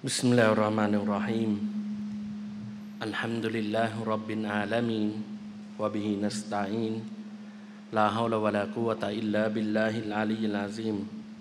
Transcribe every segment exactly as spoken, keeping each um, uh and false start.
بسم الله الرحمن الرحيم الحمد لله رب العالمين وبه نستعين لا حول ولا قوة إلا بالله العلي العظيم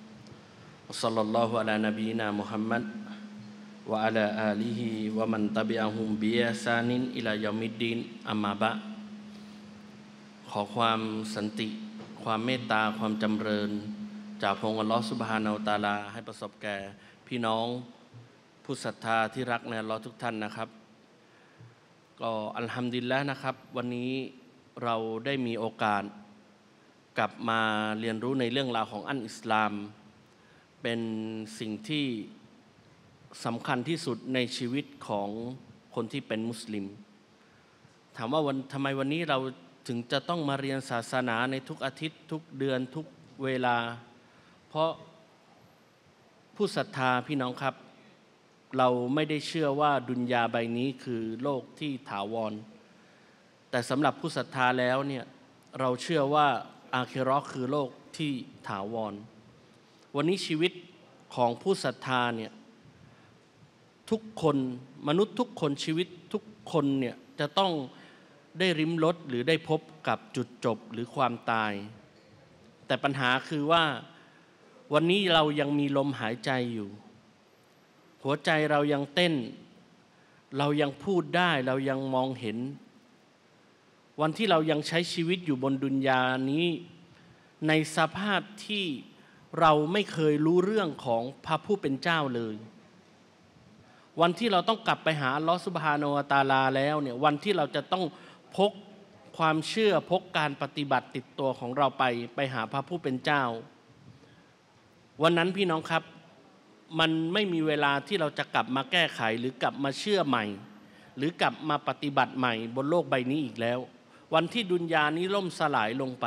وصلى الله على نبينا محمد وعلى آله ومن تبعهم بإحسان إلى يوم الدين أما بعد ขอความสันติความเมตตาความจำเริญจากพระองค์อัลเลาะห์ซุบฮานะฮูวะตะอาลาให้ประสบแก่พี่น้องผู้ศรัทธาที่รักในอัลเลาะห์ทุกท่านนะครับก็อัลฮัมดุลิลละห์นะครับวันนี้เราได้มีโอกาสกลับมาเรียนรู้ในเรื่องราวของอันอิสลามเป็นสิ่งที่สำคัญที่สุดในชีวิตของคนที่เป็นมุสลิมถามว่าวันทำไมวันนี้เราถึงจะต้องมาเรียนศาสนาในทุกอาทิตย์ทุกเดือนทุกเวลาเพราะผู้ศรัทธาพี่น้องครับเราไม่ได้เชื่อว่าดุนยาใบนี้คือโลกที่ถาวรแต่สำหรับผู้ศรัทธาแล้วเนี่ยเราเชื่อว่าอาคิเราะห์คือโลกที่ถาวรวันนี้ชีวิตของผู้ศรัทธาเนี่ยทุกคนมนุษย์ทุกคนชีวิตทุกคนเนี่ยจะต้องได้ริมรสหรือได้พบกับจุดจบหรือความตายแต่ปัญหาคือว่าวันนี้เรายังมีลมหายใจอยู่หัวใจเรายังเต้นเรายังพูดได้เรายังมองเห็นวันที่เรายังใช้ชีวิตอยู่บนดุนยานี้ในสภาพที่เราไม่เคยรู้เรื่องของพระผู้เป็นเจ้าเลยวันที่เราต้องกลับไปหาอัลเลาะห์ซุบฮานะฮูวะตะอาลาแล้วเนี่ยวันที่เราจะต้องพกความเชื่อพกการปฏิบัติติดตัวของเราไปไปหาพระผู้เป็นเจ้าวันนั้นพี่น้องครับมันไม่มีเวลาที่เราจะกลับมาแก้ไขหรือกลับมาเชื่อใหม่หรือกลับมาปฏิบัติใหม่บนโลกใบนี้อีกแล้ววันที่ดุนยานี้ล่มสลายลงไป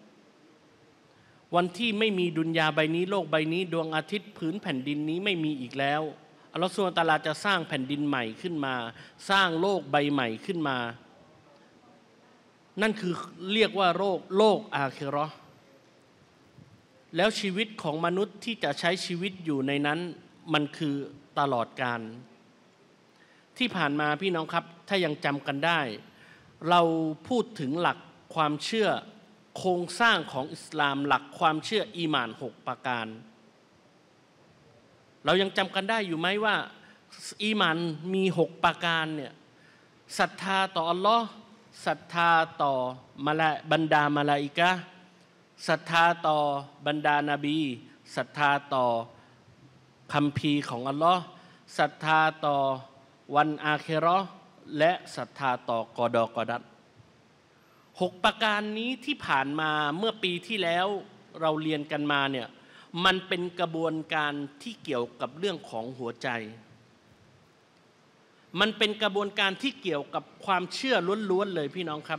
วันที่ไม่มีดุนยาใบนี้โลกใบนี้ดวงอาทิตย์ผืนแผ่นดินนี้ไม่มีอีกแล้วอัลเลาะห์ซุบฮานะฮูวะตะอาลาจะสร้างแผ่นดินใหม่ขึ้นมาสร้างโลกใบใหม่ขึ้นมานั่นคือเรียกว่าโลกโลกอาคิเราะห์แล้วชีวิตของมนุษย์ที่จะใช้ชีวิตอยู่ในนั้นมันคือตลอดกาลที่ผ่านมาพี่น้องครับถ้ายังจำกันได้เราพูดถึงหลักความเชื่อโครงสร้างของอิสลามหลักความเชื่ออีหม่านหกประการเรายังจำกันได้อยู่ไหมว่าอีหม่านมีหกประการเนี่ยศรัทธาต่ออัลเลาะห์ศรัทธาต่อมลาบรรดามาลาอิกะฮ์ศรัทธาต่อบรรดานบีศรัทธาต่อคัมภีร์ของอัลเลาะห์ศรัทธาต่อวันอาคิเราะห์และศรัทธาต่อกอฎอกอดัรหกประการนี้ที่ผ่านมาเมื่อปีที่แล้วเราเรียนกันมาเนี่ยมันเป็นกระบวนการที่เกี่ยวกับเรื่องของหัวใจมันเป็นกระบวนการที่เกี่ยวกับความเชื่อล้วนๆเลยพี่น้องครับ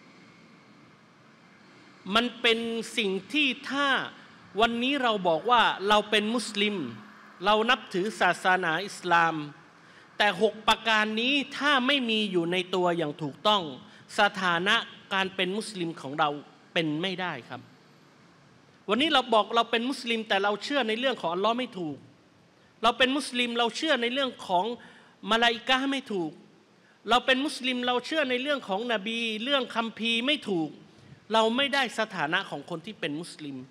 มันเป็นสิ่งที่ถ้าวันนี้เราบอกว่าเราเป็นมุสลิมเรานับถือศาสนาอิสลามแต่หกประการนี้ถ้าไม่มีอยู่ในตัวอย่างถูกต้องสถานะการเป็นมุสลิมของเราเป็นไม่ได้ครับวันนี้เราบอกเราเป็นมุสลิมแต่เราเชื่อในเรื่องของอัลเลาะห์ไม่ถูกเราเป็นมุสลิมเราเชื่อในเรื่องของมลาอิกะฮ์ไม่ถูกเราเป็นมุสลิมเราเชื่อในเรื่องของนบีเรื่องคัมภีร์ไม่ถูกเราไม่ได้สถานะของคนที่เป็นมุสลิม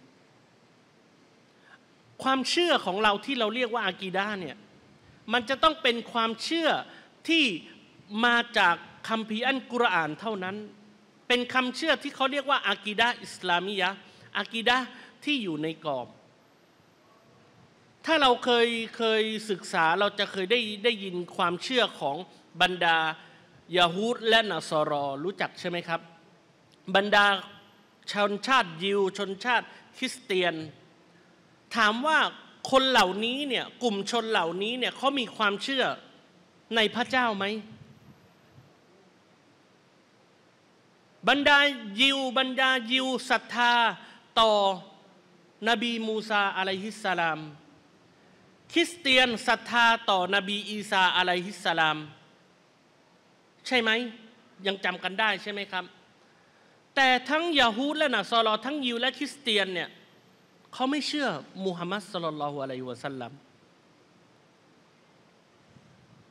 ความเชื่อของเราที่เราเรียกว่าอากีดะห์เนี่ยมันจะต้องเป็นความเชื่อที่มาจากคัมภีร์อัลกุรอานเท่านั้นเป็นคำเชื่อที่เขาเรียกว่าอากีดะห์อิสลามียะห์อากีดะห์ที่อยู่ในกรอบถ้าเราเคยเคยศึกษาเราจะเคยได้ได้ยินความเชื่อของบรรดายะฮูดและนัสรอรู้จักใช่ไหมครับบรรดาชนชาติยิวชนชาติคริสเตียนถามว่าคนเหล่านี้เนี่ยกลุ่มชนเหล่านี้เนี่ยเขามีความเชื่อในพระเจ้าไหมบรรดายิวบรรดายิวศรัทธาต่อนบีมูซาอะลัยฮิสสลามคริสเตียนศรัทธาต่อนบีอีสาอะลัยฮิสสลามใช่ไหมยังจำกันได้ใช่ไหมครับแต่ทั้งยะฮูดและนัสรอทั้งยิวและคริสเตียนเนี่ยเขาไม่เชื่อมุฮัมมัดศ็อลลัลลอฮุอะลัยฮิวะซัลลัม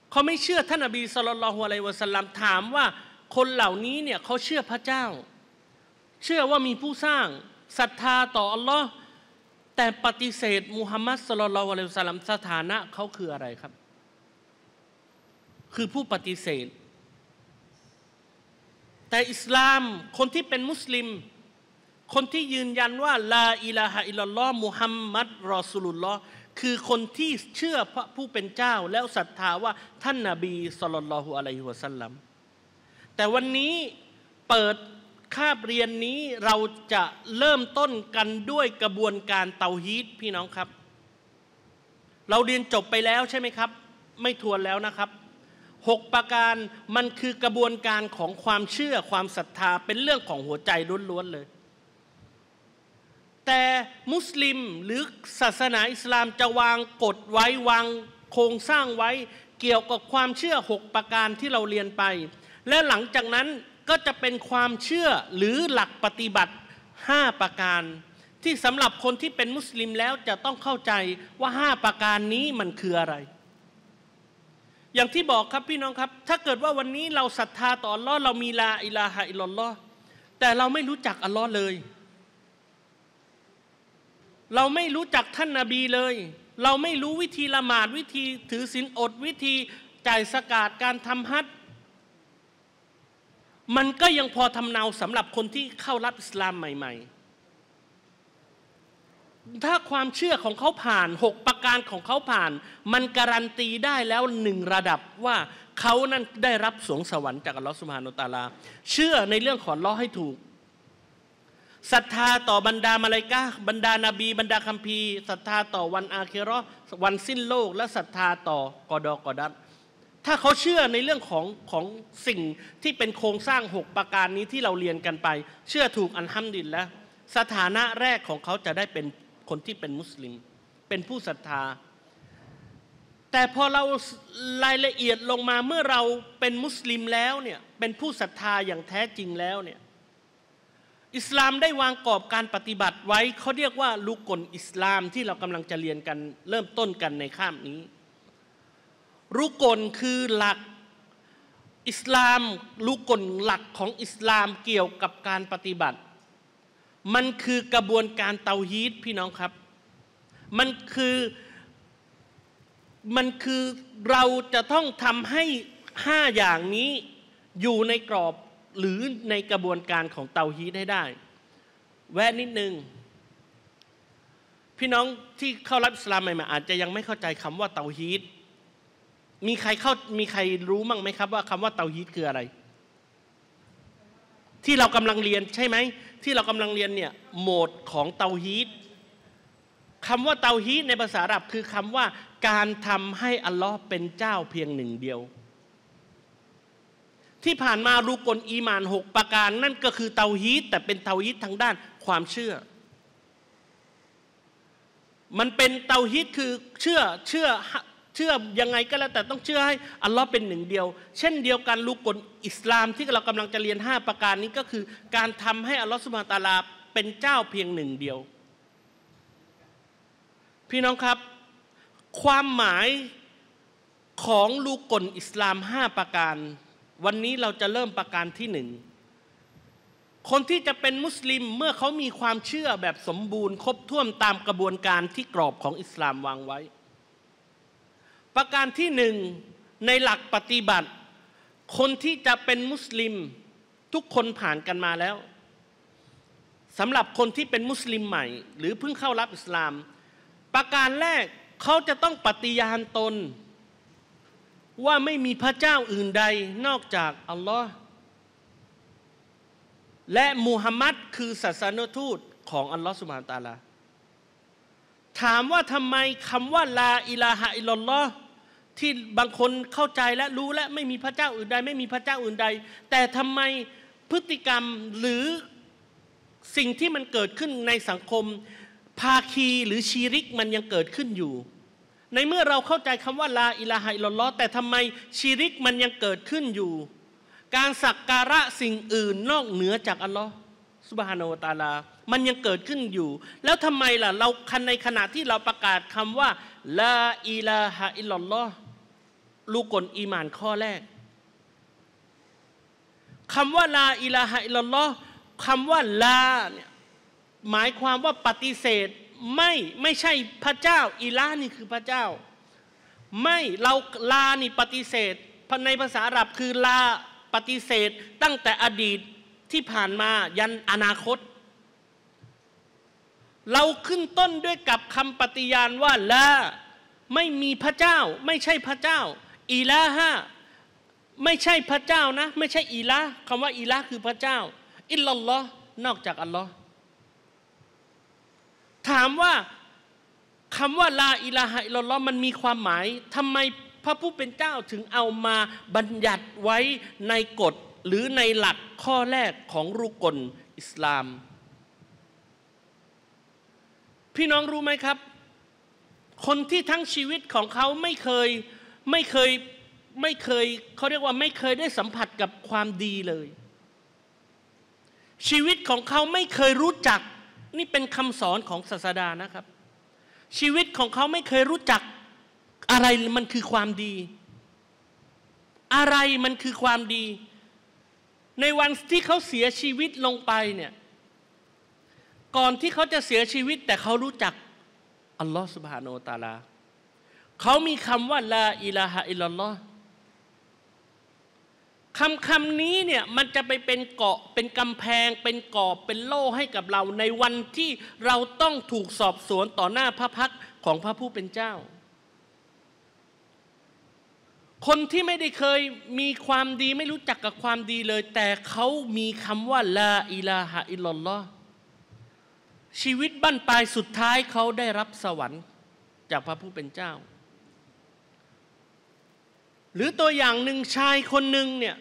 เขาไม่เชื่อท่านนบีศ็อลลัลลอฮุอะลัยฮิวะซัลลัมถามว่าคนเหล่านี้เนี่ยเขาเชื่อพระเจ้าเชื่อว่ามีผู้สร้างศรัทธาต่ออัลลอฮ์แต่ปฏิเสธมุฮัมมัดศ็อลลัลลอฮุอะลัยฮิวะซัลลัมสถานะเขาคืออะไรครับคือผู้ปฏิเสธแต่อิสลามคนที่เป็นมุสลิมคนที่ยืนยันว่าลาอิลาฮะอิลลัลลอฮ์มุฮัมมัดรอซูลุลลอฮ์คือคนที่เชื่อพระผู้เป็นเจ้าแล้วศรัทธาว่าท่านนบีศ็อลลัลลอฮุอะลัยฮิวะซัลลัมแต่วันนี้เปิดคาบเรียนนี้เราจะเริ่มต้นกันด้วยกระบวนการเตาฮีดพี่น้องครับเราเรียนจบไปแล้วใช่ไหมครับไม่ทวนแล้วนะครับหกประการมันคือกระบวนการของความเชื่อความศรัทธาเป็นเรื่องของหัวใจล้วนๆเลยแต่มุสลิมหรือศาสนาอิสลามจะวางกฎไว้วางโครงสร้างไว้เกี่ยวกับความเชื่อหกประการที่เราเรียนไปและหลังจากนั้นก็จะเป็นความเชื่อหรือหลักปฏิบัติห้าประการที่สำหรับคนที่เป็นมุสลิมแล้วจะต้องเข้าใจว่าห้าประการนี้มันคืออะไรอย่างที่บอกครับพี่น้องครับถ้าเกิดว่าวันนี้เราศรัทธาต่ออัลลอฮ์เรามีลาอิลาฮะอิลลัลลอฮ์แต่เราไม่รู้จักอัลลอฮ์เลยเราไม่รู้จักท่านนบีเลยเราไม่รู้วิธีละหมาดวิธีถือศีลอดวิธีจ่ายซะกาตการทำฮัจญ์มันก็ยังพอทำเนาสำหรับคนที่เข้ารับอิสลามใหม่ๆถ้าความเชื่อของเขาผ่านหกประการของเขาผ่านมันการันตีได้แล้วหนึ่งระดับว่าเขานั้นได้รับสวงสวรรค์จากอัลลอฮฺซุบฮานะฮูวะตะอาลาเชื่อในเรื่องของอัลเลาะห์ให้ถูกศรัทธาต่อบรรดามะลาอิกะฮ์บรรดานบีบรรดาคัมภีร์ศรัทธาต่อวันอาคิเราะห์วันสิ้นโลกและศรัทธาต่อกอฎอกอดัรถ้าเขาเชื่อในเรื่องของของสิ่งที่เป็นโครงสร้างหกประการนี้ที่เราเรียนกันไปเชื่อถูกอัลฮัมดุลิลละห์สถานะแรกของเขาจะได้เป็นคนที่เป็นมุสลิมเป็นผู้ศรัทธาแต่พอเรารายละเอียดลงมาเมื่อเราเป็นมุสลิมแล้วเนี่ยเป็นผู้ศรัทธาอย่างแท้จริงแล้วเนี่ยอิสลามได้วางกรอบการปฏิบัติไว้เขาเรียกว่ารุกลอิสลามที่เรากำลังจะเรียนกันเริ่มต้นกันในข้ามนี้รุกลคือหลักอิสลามรุกลหลักของอิสลามเกี่ยวกับการปฏิบัติมันคือกระบวนการเตาฮีดพี่น้องครับมันคือมันคือเราจะต้องทำให้ห้าอย่างนี้อยู่ในกรอบหรือในกระบวนการของเตาฮีดให้ได้แวะนิดนึงพี่น้องที่เข้ารับอิสลามใหม่ๆอาจจะยังไม่เข้าใจคำว่าเตาฮีดมีใครเข้ามีใครรู้มั่งไหมครับว่าคำว่าเตาฮีดคืออะไรที่เรากำลังเรียนใช่ไหมที่เรากำลังเรียนเนี่ยโหมดของเตาฮีดคำว่าเตาฮีดในภาษาอาหรับคือคำว่าการทำให้อัลลอฮ์เป็นเจ้าเพียงหนึ่งเดียวที่ผ่านมารุกลอีหม่านหกประการนั่นก็คือเตาฮีดแต่เป็นเตาฮีดทางด้านความเชื่อมันเป็นเตาฮีดคือเชื่อเชื่อเชื่อยังไงก็แล้วแต่ต้องเชื่อให้อัลลอฮ์เป็นหนึ่งเดียวเช่นเดียวกันรุกลอิสลามที่เรากำลังจะเรียนห้าประการนี้ก็คือการทำให้อัลลอฮ์ซุบฮานะฮูวะตะอาลาเป็นเจ้าเพียงหนึ่งเดียวพี่น้องครับความหมายของรุกลอิสลามห้าประการวันนี้เราจะเริ่มประการที่หนึ่งคนที่จะเป็นมุสลิมเมื่อเขามีความเชื่อแบบสมบูรณ์ครบถ้วนตามกระบวนการที่กรอบของอิสลามวางไว้ประการที่หนึ่งในหลักปฏิบัติคนที่จะเป็นมุสลิมทุกคนผ่านกันมาแล้วสำหรับคนที่เป็นมุสลิมใหม่หรือเพิ่งเข้ารับอิสลามประการแรกเขาจะต้องปฏิญาณตนว่าไม่มีพระเจ้าอื่นใดนอกจากอัลลอฮ์และมุฮัมมัดคือศาสนทูตของอัลลอฮ์ซุบฮานะฮูวะตะอาลาถามว่าทำไมคำว่าลาอิลาฮะอิลลัลลอฮ์ที่บางคนเข้าใจและรู้และไม่มีพระเจ้าอื่นใดไม่มีพระเจ้าอื่นใดแต่ทำไมพฤติกรรมหรือสิ่งที่มันเกิดขึ้นในสังคมภาคีหรือชีริกมันยังเกิดขึ้นอยู่ในเมื่อเราเข้าใจคำว่าลาอิลาฮะอิลลัลลอฮ์แต่ทำไมชีริกมันยังเกิดขึ้นอยู่การสักการะสิ่งอื่นนอกเหนือจากอัลลอฮ์ซุบฮานะฮูวะตะอาลามันยังเกิดขึ้นอยู่แล้วทำไมล่ะเราในขณะที่เราประกาศคำว่าลาอิลาฮะอิลลัลลอฮ์รูกลอีหม่านข้อแรกคำว่าลาอิลาฮะอิลลัลลอฮ์คำว่าลาเนี่ยหมายความว่าปฏิเสธไม่ไม่ใช่พระเจ้าอิลานี่คือพระเจ้าไม่เราลานี่ปฏิเสธในภาษาอาหรับคือลาปฏิเสธตั้งแต่อดีตที่ผ่านมายันอนาคตเราขึ้นต้นด้วยกับคำปฏิญาณว่าลาไม่มีพระเจ้าไม่ใช่พระเจ้าอิลาฮะไม่ใช่พระเจ้านะไม่ใช่อิลาคำว่าอิลาคือพระเจ้าอิลลัลลอฮ์นอกจากอัลลอฮ์ถามว่าคำว่าลาอิลาฮะอิลลัลลอฮ์มันมีความหมายทำไมพระผู้เป็นเจ้าถึงเอามาบัญญัติไว้ในกฎหรือในหลักข้อแรกของรุกลอิสลามพี่น้องรู้ไหมครับคนที่ทั้งชีวิตของเขาไม่เคยไม่เคยไม่เคยเขาเรียกว่าไม่เคยได้สัมผัสกับความดีเลยชีวิตของเขาไม่เคยรู้จักนี่เป็นคำสอนของศาสดานะครับชีวิตของเขาไม่เคยรู้จักอะไรมันคือความดีอะไรมันคือความดีในวันที่เขาเสียชีวิตลงไปเนี่ยก่อนที่เขาจะเสียชีวิตแต่เขารู้จักอัลลอฮฺซุบฮานะฮูวะตะอาลาเขามีคำว่าลาอิลาฮะอิลลัลลอฮ์คำคำนี้เนี่ยมันจะไปเป็นเกาะเป็นกำแพงเป็นกรอบเป็นโล่ให้กับเราในวันที่เราต้องถูกสอบสวนต่อหน้าพระพักของพระผู้เป็นเจ้าคนที่ไม่ได้เคยมีความดีไม่รู้จักกับความดีเลยแต่เขามีคำว่าลาอิลาฮะอิลลัลลอฮ์ชีวิตบั้นปลายสุดท้ายเขาได้รับสวรรค์จากพระผู้เป็นเจ้าหรือตัวอย่างหนึ่งชายคนหนึ่งเนี่ย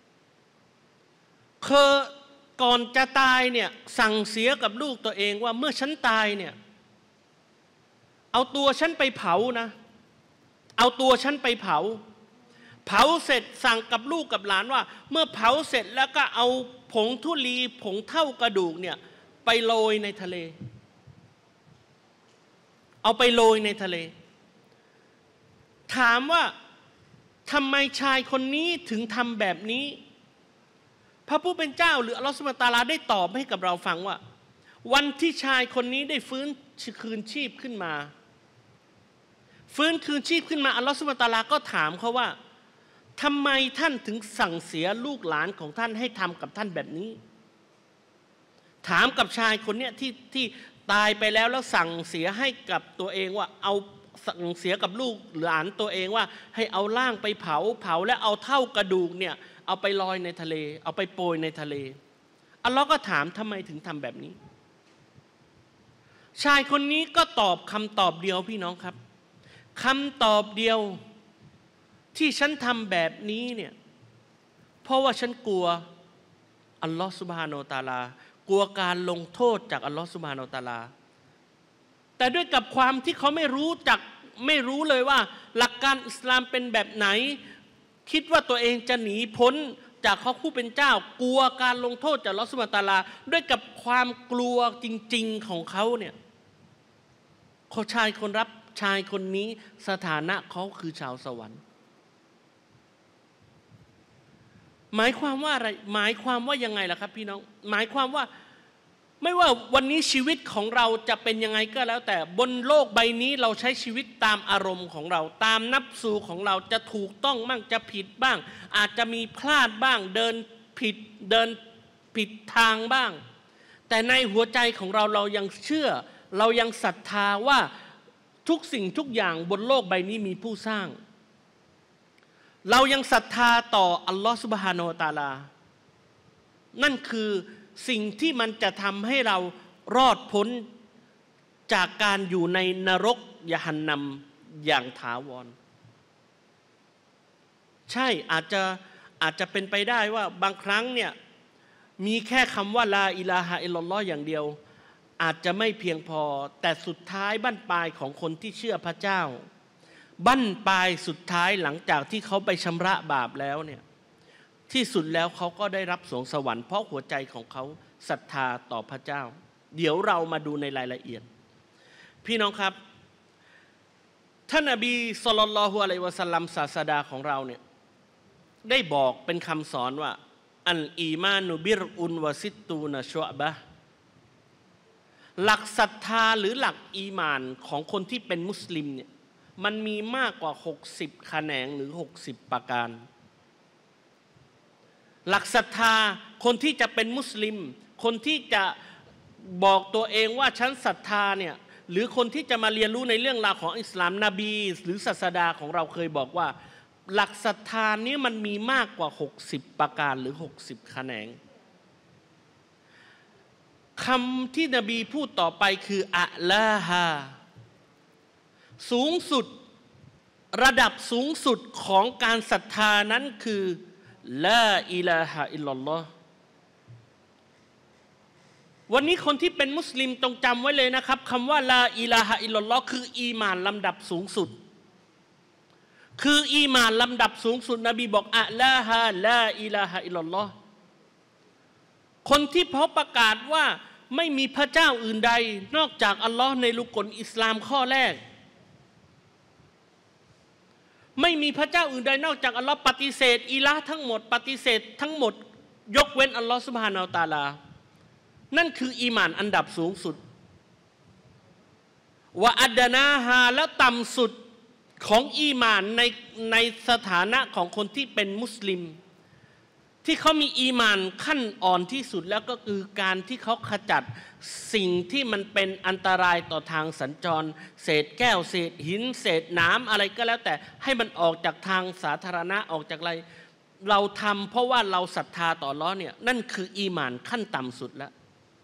เคยก่อนจะตายเนี่ยสั่งเสียกับลูกตัวเองว่าเมื่อฉันตายเนี่ยเอาตัวฉันไปเผานะเอาตัวฉันไปเผาเผาเสร็จสั่งกับลูกกับหลานว่าเมื่อเผาเสร็จแล้วก็เอาผงธุลีผงเท่ากระดูกเนี่ยไปโรยในทะเลเอาไปโรยในทะเลถามว่าทำไมชายคนนี้ถึงทำแบบนี้พระผู้เป็นเจ้าหรืออัลลอฮฺซุบฮานะฮูวะตะอาลาได้ตอบให้กับเราฟังว่าวันที่ชายคนนี้ได้ฟื้นคืนชีพขึ้นมาฟื้นคืนชีพขึ้นมาอัลลอฮฺซุบฮานะฮูวะตะอาลาก็ถามเขาว่าทำไมท่านถึงสั่งเสียลูกหลานของท่านให้ทำกับท่านแบบนี้ถามกับชายคนเนี้ยที่ที่ตายไปแล้วแล้วสั่งเสียให้กับตัวเองว่าเอาสั่งเสียกับลูกหลานตัวเองว่าให้เอาร่างไปเผาเผาและเอาเท่ากระดูกเนี่ยเอาไปลอยในทะเลเอาไปโปรยในทะเลอัลลอฮ์ก็ถามทำไมถึงทำแบบนี้ชายคนนี้ก็ตอบคำตอบเดียวพี่น้องครับคำตอบเดียวที่ฉันทำแบบนี้เนี่ยเพราะว่าฉันกลัวอัลลอฮ์ซุบฮานะฮูวะตะอาลากลัวการลงโทษจากอัลลอฮ์ซุบฮานะฮูวะตะอาลาแต่ด้วยกับความที่เขาไม่รู้จักไม่รู้เลยว่าหลักการอิสลามเป็นแบบไหนคิดว่าตัวเองจะหนีพ้นจากเขาผู้เป็นเจ้ากลัวการลงโทษจากอัลลอฮ์ซุบฮานะฮูวะตะอาลาด้วยกับความกลัวจริงๆของเขาเนี่ยเขาชายคนรับชายคนนี้สถานะเขาคือชาวสวรรค์หมายความว่าอะไรหมายความว่ายังไงล่ะครับพี่น้องหมายความว่าไม่ว่าวันนี้ชีวิตของเราจะเป็นยังไงก็แล้วแต่บนโลกใบนี้เราใช้ชีวิตตามอารมณ์ของเราตามนับสูของเราจะถูกต้องบ้างจะผิดบ้างอาจจะมีพลาดบ้างเดินผิดเดินผิดทางบ้างแต่ในหัวใจของเราเรายังเชื่อเรายังศรัทธาว่าทุกสิ่งทุกอย่างบนโลกใบนี้มีผู้สร้างเรายังศรัทธาต่ออัลลอฮฺซุบฮานะฮูวะตะอาลานั่นคือสิ่งที่มันจะทำให้เรารอดพ้นจากการอยู่ในนรกยะฮันนัมอย่างถาวรใช่อาจจะอาจจะเป็นไปได้ว่าบางครั้งเนี่ยมีแค่คำว่าลาอิลาฮะอิลลัลลอฮ์อย่างเดียวอาจจะไม่เพียงพอแต่สุดท้ายบั้นปลายของคนที่เชื่อพระเจ้าบั้นปลายสุดท้ายหลังจากที่เขาไปชำระบาปแล้วเนี่ยที่สุดแล้วเขาก็ได้รับสวงสวรรค์เพราะหัวใจของเขาศรัทธาต่อพระเจ้าเดี๋ยวเรามาดูในรายละเอียดพี่น้องครับท่านนบีศ็อลลัลลอฮุอะลัยฮิวะซัลลัมศาสดาของเราเนี่ยได้บอกเป็นคำสอนว่าอัลอีมานุบิรอุนวะซิตตูนะชุอ์บะห์หลักศรัทธาหรือหลักอีหม่านของคนที่เป็นมุสลิมเนี่ยมันมีมากกว่าหกสิบแขนงหรือหกสิบประการหลักศรัทธาคนที่จะเป็นมุสลิมคนที่จะบอกตัวเองว่าฉันศรัทธาเนี่ยหรือคนที่จะมาเรียนรู้ในเรื่องราวของอิสลามนบีหรือศาสดาของเราเคยบอกว่าหลักศรัทธานี้มันมีมากกว่าหกสิบประการหรือหกสิบแขนงคำที่นบีพูดต่อไปคืออะลาฮาสูงสุดระดับสูงสุดของการศรัทธานั้นคือลาอิลาฮะอิลลัลลอฮ์วันนี้คนที่เป็นมุสลิมต้องจำไว้เลยนะครับคำว่าลาอิลาฮะอิลลัลลอฮ์คืออีหม่านลำดับสูงสุดคืออีหม่านลำดับสูงสุดนบีบอกอะลาฮาลาอิลาฮะอิลลัลลอฮ์คนที่พบประกาศว่าไม่มีพระเจ้าอื่นใดนอกจากอัลลอฮ์ในรุกลอิสลามข้อแรกไม่มีพระเจ้าอื่นใดนอกจากอัลลอฮ์ปฏิเสธอิละห์ทั้งหมดปฏิเสธทั้งหมดยกเว้นอัลลอฮ์ซุบฮานะฮูวะตะอาลานั่นคืออีหม่านอันดับสูงสุดวะอัดนาฮาและต่ำสุดของอีหม่านในในสถานะของคนที่เป็นมุสลิมที่เขามีอีหม่านขั้นอ่อนที่สุดแล้วก็คือการที่เขาขจัดสิ่งที่มันเป็นอันตรายต่อทางสัญจรเศษแก้วเศษหินเศษน้ำอะไรก็แล้วแต่ให้มันออกจากทางสาธารณะออกจากอะไรเราทำเพราะว่าเราศรัทธาต่ออัลเลาะห์เนี่ยนั่นคืออีหม่านขั้นต่ำสุดแล้ว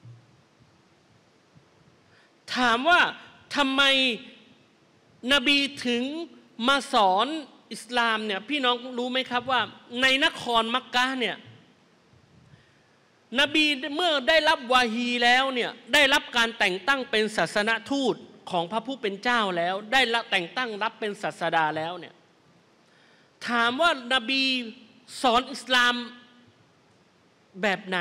ถามว่าทำไมนบีถึงมาสอนอิสลามเนี่ยพี่น้องรู้ไหมครับว่าในนครมักกะห์เนี่ยนบีเมื่อได้รับวาฮีแล้วเนี่ยได้รับการแต่งตั้งเป็นศาสนทูตของพระผู้เป็นเจ้าแล้วได้รับแต่งตั้งรับเป็นศาสดาแล้วเนี่ยถามว่านบีสอนอิสลามแบบไหน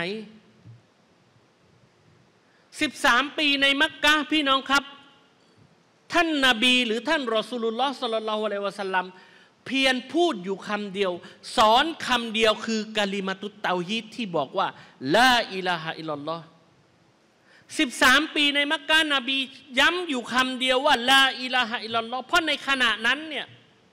สิบสามปีในมักกะห์พี่น้องครับท่านนบีหรือท่านรอซูลุลลอฮ์ศ็อลลัลลอฮุอะลัยฮิวะซัลลัมเพียงพูดอยู่คำเดียวสอนคำเดียวคือกะลิมะตุตเตาฮีดที่บอกว่าลาอิลาฮะอิลลัลลอฮ์สิบสามปีในมักกะห์นบีย้ำอยู่คำเดียวว่าลาอิลาฮะอิลลัลลอฮ์เพราะในขณะนั้นเนี่ย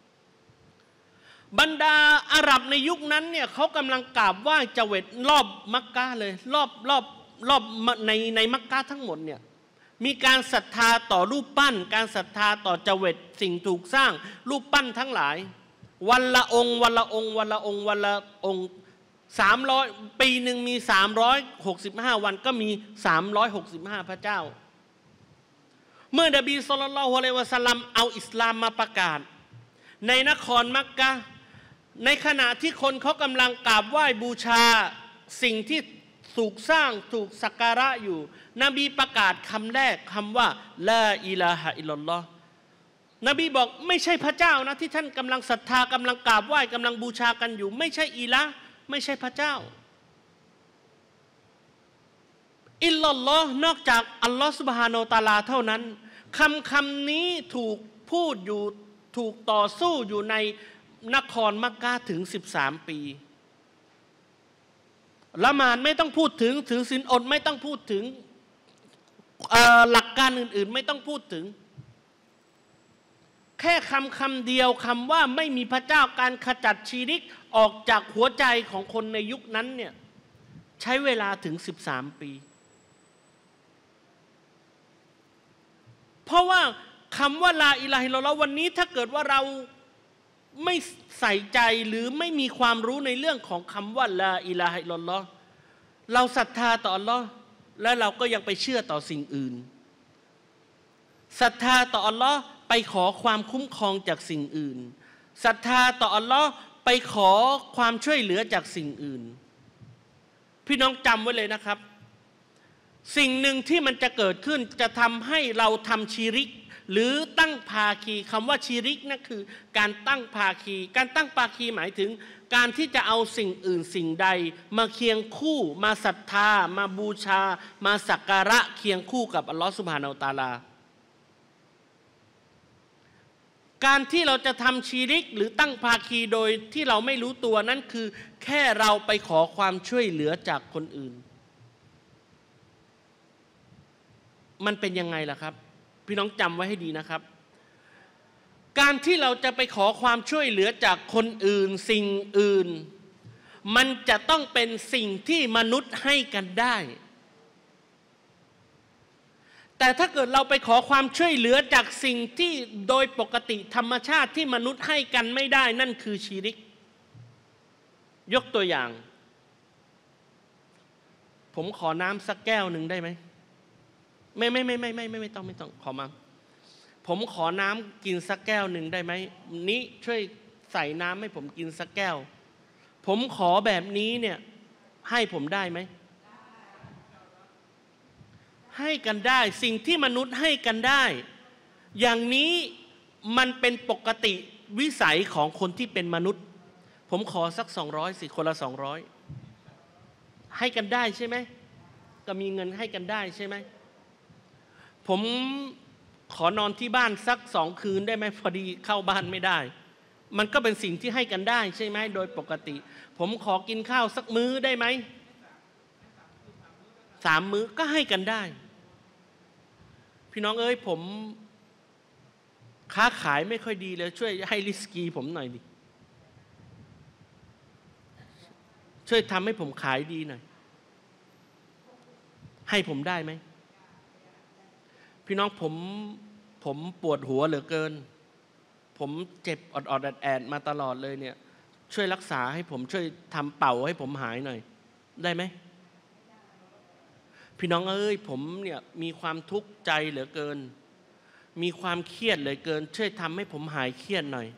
บรรดาอาหรับในยุคนั้นเนี่ยเขากำลังกราบไหว้เจวิตรอบมักกะห์เลยรอบรอบรอบในในมักกะห์ทั้งหมดเนี่ยมีการศรัทธาต่อรูปปั้นการศรัทธาต่อเจวิตสิ่งถูกสร้างรูปปั้นทั้งหลายวันละองค์วันละองค์วันละองค์วันละองค์สามร้อยปีหนึ่งมีสามร้อยหกสิบห้าวันก็มีสามร้อยหกสิบห้าพระเจ้าเมื่อนบีศ็อลลัลลอฮุอะลัยฮิวะซัลลัมเอาอิสลามมาประกาศในนครมักกะห์ในขณะที่คนเขากำลังกราบไหว้บูชาสิ่งที่ถูกสร้างถูกสักการะอยู่นบีประกาศคำแรกคำว่าลาอิลาฮะอิลลัลลอฮ์นบีบอกไม่ใช่พระเจ้านะที่ท่านกำลังศรัทธากำลังกราบไหว้กำลังบูชากันอยู่ไม่ใช่อิละห์ไม่ใช่พระเจ้าอิลลัลลอฮ์นอกจากอัลลอฮ์ซุบฮานะฮูวะตะอาลาเท่านั้นคำคำนี้ถูกพูดอยู่ถูกต่อสู้อยู่ในนครมักกะห์ถึงสิบสามปีละหมาดไม่ต้องพูดถึงถือศีลอดไม่ต้องพูดถึงหลักการอื่นๆไม่ต้องพูดถึงแค่คำคำเดียวคำว่าไม่มีพระเจ้าการขจัดชีริกออกจากหัวใจของคนในยุคนั้นเนี่ยใช้เวลาถึงสิบสามปีเพราะว่าคำว่าลาอิลาฮะอิลลัลลอฮ์วันนี้ถ้าเกิดว่าเราไม่ใส่ใจหรือไม่มีความรู้ในเรื่องของคำว่าลาอิลาฮะอิลลัลลอฮ์เราศรัทธาต่ออัลลอฮ์และเราก็ยังไปเชื่อต่อสิ่งอื่นศรัทธาต่ออัลลอฮ์ไปขอความคุ้มครองจากสิ่งอื่นศรัทธาต่ออัลลอฮ์ไปขอความช่วยเหลือจากสิ่งอื่นพี่น้องจำไว้เลยนะครับสิ่งหนึ่งที่มันจะเกิดขึ้นจะทำให้เราทำชิริกหรือตั้งภาคีคำว่าชิริกนั่นคือการตั้งภาคีการตั้งภาคีหมายถึงการที่จะเอาสิ่งอื่นสิ่งใดมาเคียงคู่มาศรัทธามาบูชามาสักการะเคียงคู่กับอัลลอฮฺซุบฮานะฮูวะตะอาลาการที่เราจะทำชีริกหรือตั้งภาคีโดยที่เราไม่รู้ตัวนั่นคือแค่เราไปขอความช่วยเหลือจากคนอื่นมันเป็นยังไงล่ะครับพี่น้องจำไว้ให้ดีนะครับการที่เราจะไปขอความช่วยเหลือจากคนอื่นสิ่งอื่นมันจะต้องเป็นสิ่งที่มนุษย์ให้กันได้แต่ถ้าเกิดเราไปขอความช่วยเหลือจากสิ่งที่โดยปกติธรรมชาติที่มนุษย์ให้กันไม่ได้นั่นคือชิริกยกตัวอย่างผมขอน้ำสักแก้วหนึ่งได้ไหมไม่ไม่ไม่ไม่ไม่ไม่ไม่ต้องไม่ต้องขอมาผมขอน้ำกินสักแก้วหนึ่งได้ไหมนี้ช่วยใส่น้ำให้ผมกินสักแก้วผมขอแบบนี้เนี่ยให้ผมได้ไหมให้กันได้สิ่งที่มนุษย์ให้กันได้อย่างนี้มันเป็นปกติวิสัยของคนที่เป็นมนุษย์ผมขอสักสองร้อยสิคนละสองร้อยให้กันได้ใช่ไหมก็มีเงินให้กันได้ใช่ไหมผมขอนอนที่บ้านสักสองคืนได้ไหมพอดีเข้าบ้านไม่ได้มันก็เป็นสิ่งที่ให้กันได้ใช่ไหมโดยปกติผมขอกินข้าวสักมื้อได้ไหมสามมื้อก็ให้กันได้พี่น้องเอ้ยผมค้าขายไม่ค่อยดีเลยช่วยให้ริสกีผมหน่อยดิช่วยทำให้ผมขายดีหน่อยให้ผมได้ไหมพี่น้องผมผมปวดหัวเหลือเกินผมเจ็บออดๆแอดๆมาตลอดเลยเนี่ยช่วยรักษาให้ผมช่วยทำเป่าให้ผมหายหน่อยได้ไหมพี่น้องเอ้ยผมเนี่ยมีความทุกข์ใจเหลือเกินมีความเครียดเหลือเกินช่วยทำให้ผมหายเครียดหน่อย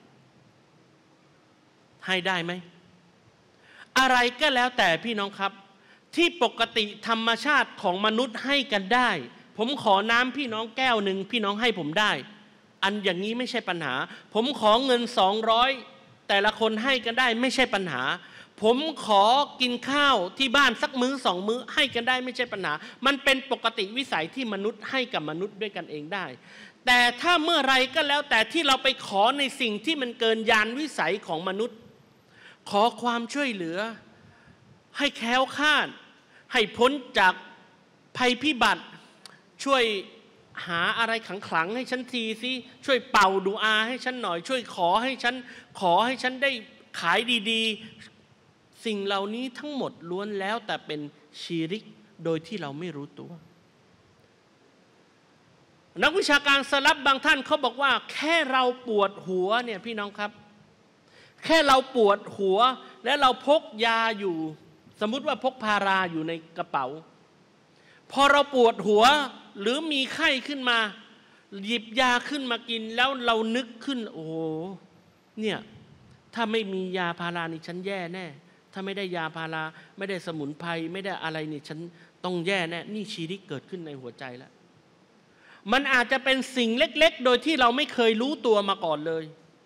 ให้ได้ไหมอะไรก็แล้วแต่พี่น้องครับที่ปกติธรรมชาติของมนุษย์ให้กันได้ผมขอน้ำพี่น้องแก้วหนึ่งพี่น้องให้ผมได้อันอย่างนี้ไม่ใช่ปัญหาผมขอเงินสองร้อยแต่ละคนให้กันได้ไม่ใช่ปัญหาผมขอกินข้าวที่บ้านสักมื้อสองมื้อให้กันได้ไม่ใช่ปัญหามันเป็นปกติวิสัยที่มนุษย์ให้กับมนุษย์ด้วยกันเองได้แต่ถ้าเมื่อไรก็แล้วแต่ที่เราไปขอในสิ่งที่มันเกินยานวิสัยของมนุษย์ขอความช่วยเหลือให้แคล้วคลาดให้พ้นจากภัยพิบัติช่วยหาอะไรขลังๆให้ฉันทีสิช่วยเป่าดุอาให้ฉันหน่อยช่วยขอให้ฉันขอให้ฉันได้ขายดีๆสิ่งเหล่านี้ทั้งหมดล้วนแล้วแต่เป็นชิริกโดยที่เราไม่รู้ตัวนักวิชาการสลับบางท่านเขาบอกว่าแค่เราปวดหัวเนี่ยพี่น้องครับแค่เราปวดหัวและเราพกยาอยู่สมมุติว่าพกพาราอยู่ในกระเป๋าพอเราปวดหัวหรือมีไข้ขึ้นมาหยิบยาขึ้นมากินแล้วเรานึกขึ้นโอ้โหเนี่ยถ้าไม่มียาพารานี่ฉันแย่แน่ถ้าไม่ได้ยาพาราไม่ได้สมุนไพรไม่ได้อะไรนี่ฉันต้องแย่แน่นี่ชีริกเกิดขึ้นในหัวใจแล้วมันอาจจะเป็นสิ่งเล็กๆโดยที่เราไม่เคยรู้ตัวมาก่อนเลย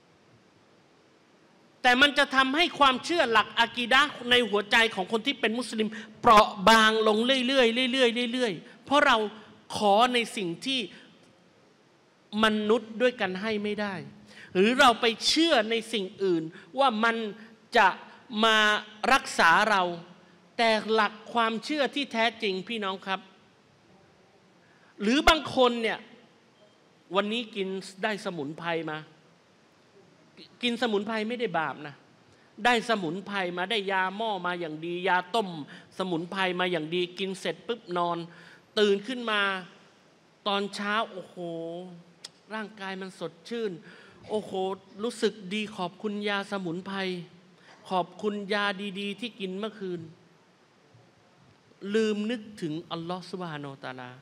แต่มันจะทำให้ความเชื่อหลักอากีดะห์ในหัวใจของคนที่เป็นมุสลิมเปราะบางลงเรื่อยๆเรื่อยๆเรื่อยๆเพราะเราขอในสิ่งที่มนุษย์ด้วยกันให้ไม่ได้หรือเราไปเชื่อในสิ่งอื่นว่ามันจะมารักษาเราแต่หลักความเชื่อที่แท้จริงพี่น้องครับหรือบางคนเนี่ยวันนี้กินได้สมุนไพรมากินสมุนไพรไม่ได้บาปนะได้สมุนไพรมาได้ยาหม้อมาอย่างดียาต้มสมุนไพรมาอย่างดีกินเสร็จปุ๊บนอนตื่นขึ้นมาตอนเช้าโอ้โหร่างกายมันสดชื่นโอ้โหรู้สึกดีขอบคุณยาสมุนไพรขอบคุณยาดีๆที่กินเมื่อคืนลืมนึกถึงอัลลอฮฺซุบฮานะฮูวะตะอาลา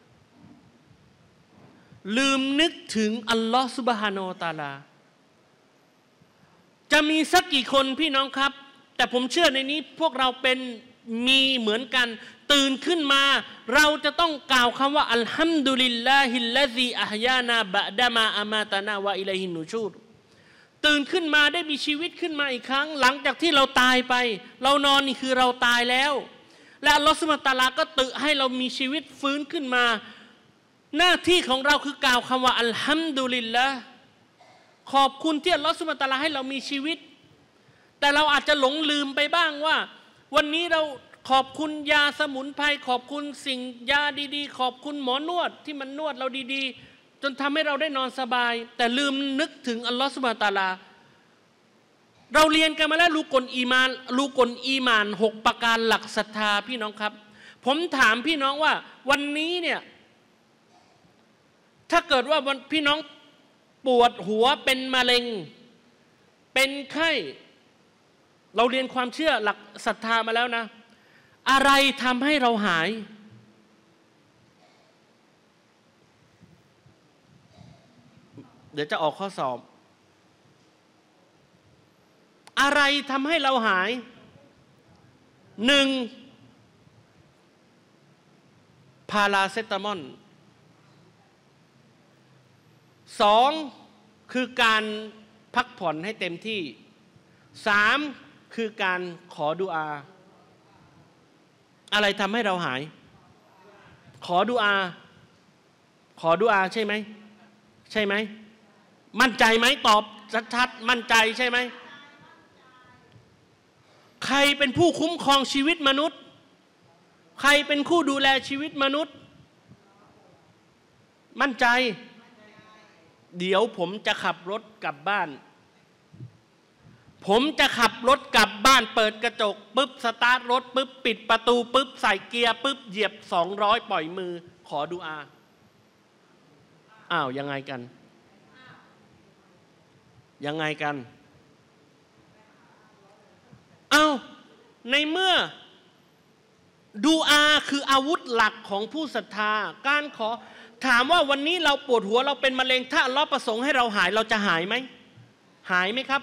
ลืมนึกถึงอัลลอฮฺซุบฮานะฮูวะตะอาลาจะมีสักกี่คนพี่น้องครับแต่ผมเชื่อในนี้พวกเราเป็นมีเหมือนกันตื่นขึ้นมาเราจะต้องกล่าวคำว่าอัลฮัมดุลิลลาฮิลลาซีอะฮยานาบะดะมาอามาตานาวะอิลัยฮินนูชูรตื่นขึ้นมาได้มีชีวิตขึ้นมาอีกครั้งหลังจากที่เราตายไปเรานอนนี่คือเราตายแล้วและอัลลอฮฺซุบฮานะฮูวะตะอาลาก็ตื่นให้เรามีชีวิตฟื้นขึ้นมาหน้าที่ของเราคือกล่าวคำว่าอัลฮัมดุลิลลาห์ขอบคุณที่อัลลอฮฺซุบฮานะฮูวะตะอาลาให้เรามีชีวิตแต่เราอาจจะหลงลืมไปบ้างว่าวันนี้เราขอบคุณยาสมุนไพรขอบคุณสิ่งยาดีๆขอบคุณหมอนวดที่มันนวดเราดีๆจนทำให้เราได้นอนสบายแต่ลืมนึกถึงอัลลอฮฺซุบฮานะฮูวะตะอาลาเราเรียนกันมาแล้วรูกลอีมานรูกลอีมานหกประการหลักศรัทธาพี่น้องครับผมถามพี่น้องว่าวันนี้เนี่ยถ้าเกิดว่าพี่น้องปวดหัวเป็นมะเร็งเป็นไข้เราเรียนความเชื่อหลักศรัทธามาแล้วนะอะไรทำให้เราหายเดี๋ยวจะออกข้อสอบอะไรทำให้เราหายหนึ่งพาราเซตามอลสองคือการพักผ่อนให้เต็มที่สามคือการขอดุอาอะไรทำให้เราหายขอดุอาขอดุอาใช่ไหมใช่ไหมมั่นใจไหมตอบชัดๆมั่นใจใช่ไหมใครเป็นผู้คุ้มครองชีวิตมนุษย์ใครเป็นผู้ดูแลชีวิตมนุษย์มั่นใจเดี๋ยวผมจะขับรถกลับบ้านผมจะขับรถกลับบ้านเปิดกระจกปุ๊บสตาร์ทรถปุ๊บปิดประตูปุ๊บใส่เกียร์ปุ๊บเหยียบสองร้อยปล่อยมือขอดุอาอ้าวยังไงกันยังไงกันอ้าวในเมื่อดุอาคืออาวุธหลักของผู้ศรัทธาการขอถามว่าวันนี้เราปวดหัวเราเป็นมะเร็งถ้าอัลเลาะห์ประสงค์ให้เราหายเราจะหายไหมหายไหมครับ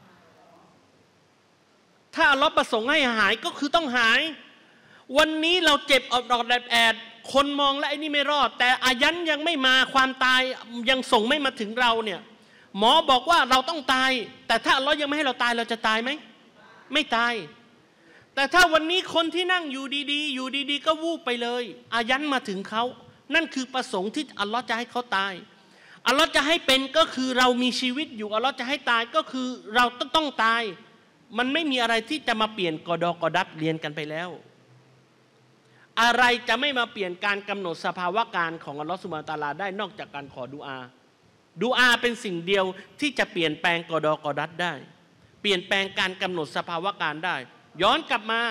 ถ้าอัลเลาะห์ประสงค์ให้หายก็คือต้องหายวันนี้เราเจ็บอดอดแอดแอดคนมองแล้วไอ้นี่ไม่รอดแต่อายันยังไม่มาความตายยังส่งไม่มาถึงเราเนี่ยหมอบอกว่าเราต้องตายแต่ถ้าอัลเลาะห์ยังไม่ให้เราตายเราจะตายไหมไม่ตายแต่ถ้าวันนี้คนที่นั่งอยู่ดีๆอยู่ดีๆก็วูบไปเลยอายันมาถึงเขานั่นคือประสงค์ที่อัลเลาะห์จะให้เขาตายอัลเลาะห์จะให้เป็นก็คือเรามีชีวิตอยู่อัลเลาะห์จะให้ตายก็คือเราต้องต้องตายมันไม่มีอะไรที่จะมาเปลี่ยนกอดอกอดับเรียนกันไปแล้วอะไรจะไม่มาเปลี่ยนการกำหนดสภาวะการของอัลเลาะห์ซุบฮานะฮูวะตะอาลาได้นอกจากการขอดุอาดุอาเป็นสิ่งเดียวที่จะเปลี่ยนแปลงกอดอกอดับได้เปลี่ยนแปลงการกำหนดสภาวะการได้ย้อนกลับมา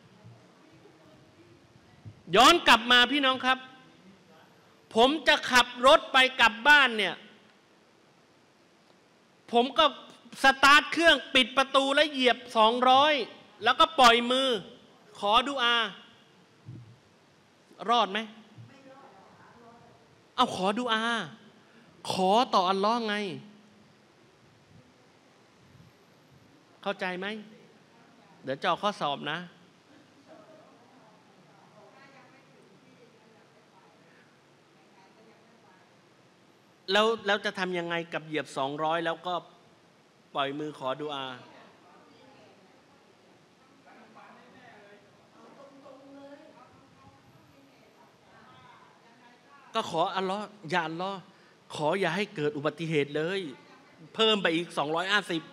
ย้อนกลับมาพี่น้องครับผมจะขับรถไปกลับบ้านเนี่ยผมก็สตาร์ทเครื่องปิดประตูแล้วเหยียบสองร้อยแล้วก็ปล่อยมือขอดุอารอดไหมเอาขอดุอาขอต่ออัลลอฮ์ไงเข้าใจไหมเดี๋ยวจะเอาข้อสอบนะแล้วแล้วจะทำยังไงกับเหยียบสองร้อยแล้วก็ปล่อยมือขอดุอาก็ขออัลลอฮ์อย่าอัลลอฮ์ขออย่าให้เกิดอุบัติเหตุเลยเพิ่มไปอีกสองร้อยห้าสิบ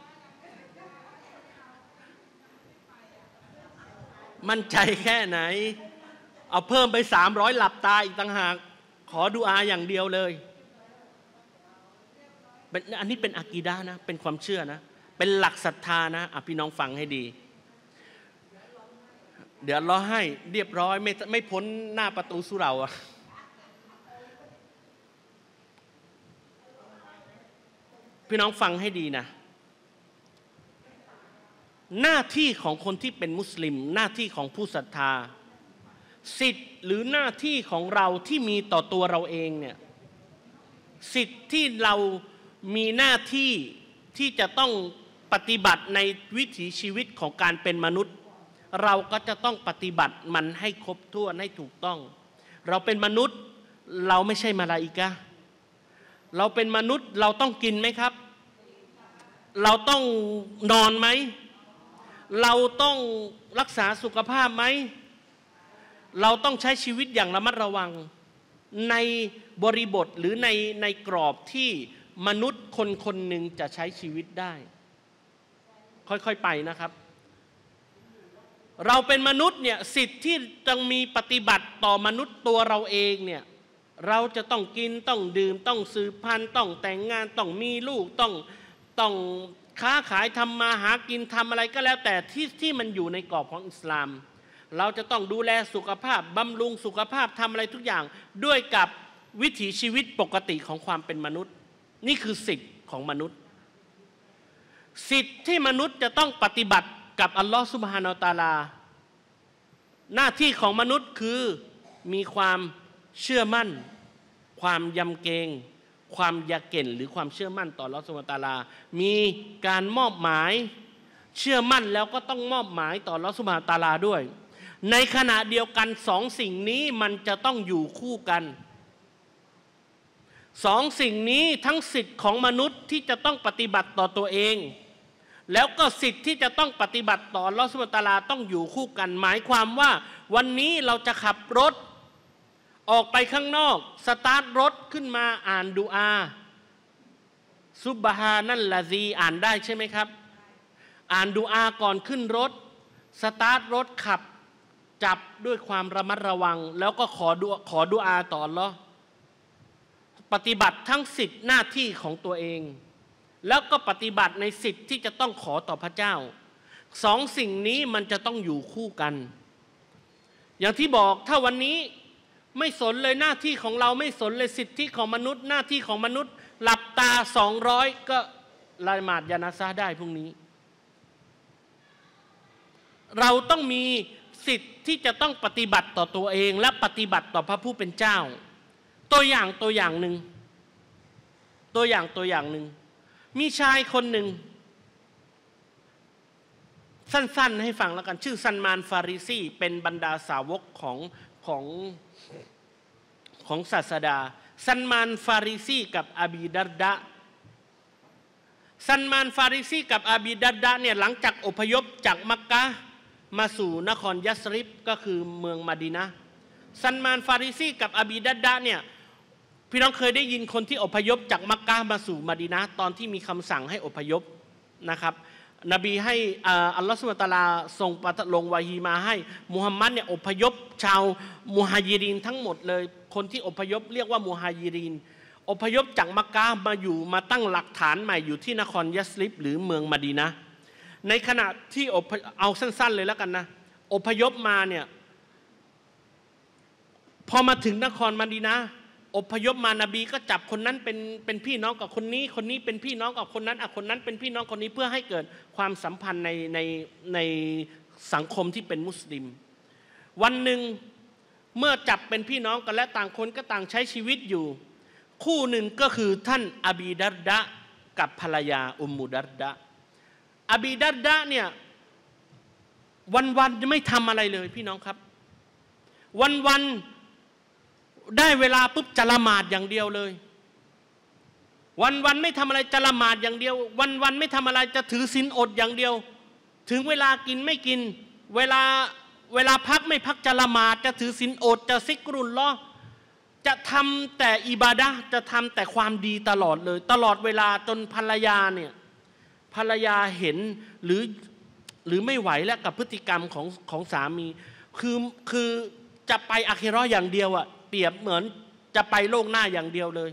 มั่นใจแค่ไหนเอาเพิ่มไปสามร้อยหลับตาอีกต่างหากขอดุอาอย่างเดียวเลยอันนี้เป็นอากีดะห์นะเป็นความเชื่อนะเป็นหลักศรัทธานะอ่ะพี่น้องฟังให้ดีเดี๋ยวรอให้เรียบร้อยไม่ไม่พ้นหน้าประตูสุเราอ่ะพี่น้องฟังให้ดีนะหน้าที่ของคนที่เป็นมุสลิมหน้าที่ของผู้ศรัทธาสิทธิ์หรือหน้าที่ของเราที่มีต่อตัวเราเองเนี่ยสิทธิ์ที่เรามีหน้าที่ที่จะต้องปฏิบัติในวิถีชีวิตของการเป็นมนุษย์เราก็จะต้องปฏิบัติมันให้ครบถ้วนให้ถูกต้องเราเป็นมนุษย์เราไม่ใช่มลาอิกะห์เราเป็นมนุษย์เราต้องกินไหมครับเราต้องนอนไหมเราต้องรักษาสุขภาพไหมเราต้องใช้ชีวิตอย่างระมัดระวังในบริบทหรือในในกรอบที่มนุษย์คนคนหนึ่งจะใช้ชีวิตได้ค่อยๆไปนะครับเราเป็นมนุษย์เนี่ยสิทธิ์ที่ต้องมีปฏิบัติต่อมนุษย์ตัวเราเองเนี่ยเราจะต้องกินต้องดื่มต้องสืบพันธุ์ต้องแต่งงานต้องมีลูกต้องต้องค้าขายทำมาหากินทำอะไรก็แล้วแต่ที่ที่มันอยู่ในกรอบของอิสลามเราจะต้องดูแลสุขภาพบำรุงสุขภาพทำอะไรทุกอย่างด้วยกับวิถีชีวิตปกติของความเป็นมนุษย์นี่คือสิทธิ์ของมนุษย์สิทธิ์ที่มนุษย์จะต้องปฏิบัติกับอัลลอฮฺซุบฮานาอัลตะอาลาหน้าที่ของมนุษย์คือมีความเชื่อมั่นความยำเกรงความยะเก่นหรือความเชื่อมั่นต่ออัลลอฮฺซุบฮานะฮูวะตะอาลามีการมอบหมายเชื่อมั่นแล้วก็ต้องมอบหมายต่ออัลลอฮฺซุบฮานะฮูวะตะอาลาด้วยในขณะเดียวกันสองสิ่งนี้มันจะต้องอยู่คู่กันสองสิ่งนี้ทั้งสิทธิ์ของมนุษย์ที่จะต้องปฏิบัติต่อตัวเองแล้วก็สิทธิ์ที่จะต้องปฏิบัติต่ออัลลอฮฺซุบฮานะฮูวะตะอาลาต้องอยู่คู่กันหมายความว่าวันนี้เราจะขับรถออกไปข้างนอกสตาร์ทรถขึ้นมาอ่านดุอาซุบฮานัลลาซีอ่านได้ใช่ไหมครับอ่านดุอาก่อนขึ้นรถสตาร์ทรถขับจับด้วยความระมัดระวังแล้วก็ขอดุขอดุอาต่ออัลเลาะห์ปฏิบัติทั้งสิทธิหน้าที่ของตัวเองแล้วก็ปฏิบัติในสิทธิ์ที่จะต้องขอต่อพระเจ้าสองสิ่งนี้มันจะต้องอยู่คู่กันอย่างที่บอกถ้าวันนี้ไม่สนเลยหน้าที่ของเราไม่สนเลยสิทธิของมนุษย์หน้าที่ของมนุษย์หลับตาสองร้อยก็ละหมาดยานาซาได้พรุ่งนี้เราต้องมีสิทธิ์ที่จะต้องปฏิบัติต่อตัวเองและปฏิบัติต่อพระผู้เป็นเจ้าตัวอย่างตัวอย่างหนึ่งตัวอย่างตัวอย่างหนึ่งมีชายคนหนึ่งสั้นๆให้ฟังแล้วกันชื่อซันมานฟาริซีเป็นบรรดาสาวกของของของศาสดาซันมานฟาริซีกับอบีดัรดะซันมานฟาริซีกับอบีดัรดะเนี่ยหลังจากอพยพจากมักกะฮ์มาสู่นครยัสริบก็คือเมืองมะดีนะห์ซันมานฟาริซีกับอบีดัรดะเนี่ยพี่น้องเคยได้ยินคนที่อพยพจากมักกะฮ์มาสู่มะดีนะห์ตอนที่มีคำสั่งให้อพยพนะครับนบีให้อัลลอฮฺซุบฮานะฮูวะตะอาลาส่งลงวะฮีมาให้มุฮัมมัดเนี่ยอพยพชาวมุฮาญิรินทั้งหมดเลยคนที่อพยพเรียกว่ามุฮาญิรินอพยพจากมักกะฮ์มาอยู่มาตั้งหลักฐานใหม่อยู่ที่นครยัสริบหรือเมืองมะดีนะห์ในขณะที่เอาสั้นๆเลยแล้วกันนะอพยพมาเนี่ยพอมาถึงนครมะดีนะห์อพยพมานบีก็จับคนนั้นเป็นเป็นพี่น้องกับคนนี้คนนี้เป็นพี่น้องกับคนนั้นอ่ะคนนั้นเป็นพี่น้องคนนี้เพื่อให้เกิดความสัมพันธ์ในในในสังคมที่เป็นมุสลิมวันหนึ่งเมื่อจับเป็นพี่น้องกันและต่างคนก็ต่างใช้ชีวิตอยู่คู่หนึ่งก็คือท่านอบีดัรดะกับภรรยาอุมมุดัรดะอบีดัรดะเนี่ยวันๆไม่ทำอะไรเลยพี่น้องครับวันๆได้เวลาปุ๊บจะละหมาดอย่างเดียวเลยวันๆไม่ทำอะไรจะละหมาดอย่างเดียววันๆไม่ทำอะไรจะถือศีลอดอย่างเดียวถึงเวลากินไม่กินเวลาเวลาพักไม่พักจะละหมาดจะถือศีลอดจะซิกรุลลอฮ์จะทำแต่อิบาดะห์จะทำแต่ความดีตลอดเลยตลอดเวลาจนภรรยาเนี่ยภรรยาเห็นหรือหรือไม่ไหวแล้วกับพฤติกรรมของของสามีคือคือจะไปอาคิเราะห์อย่างเดียวอะเปรียบเหมือนจะไปโลกหน้าอย่างเดียวเลย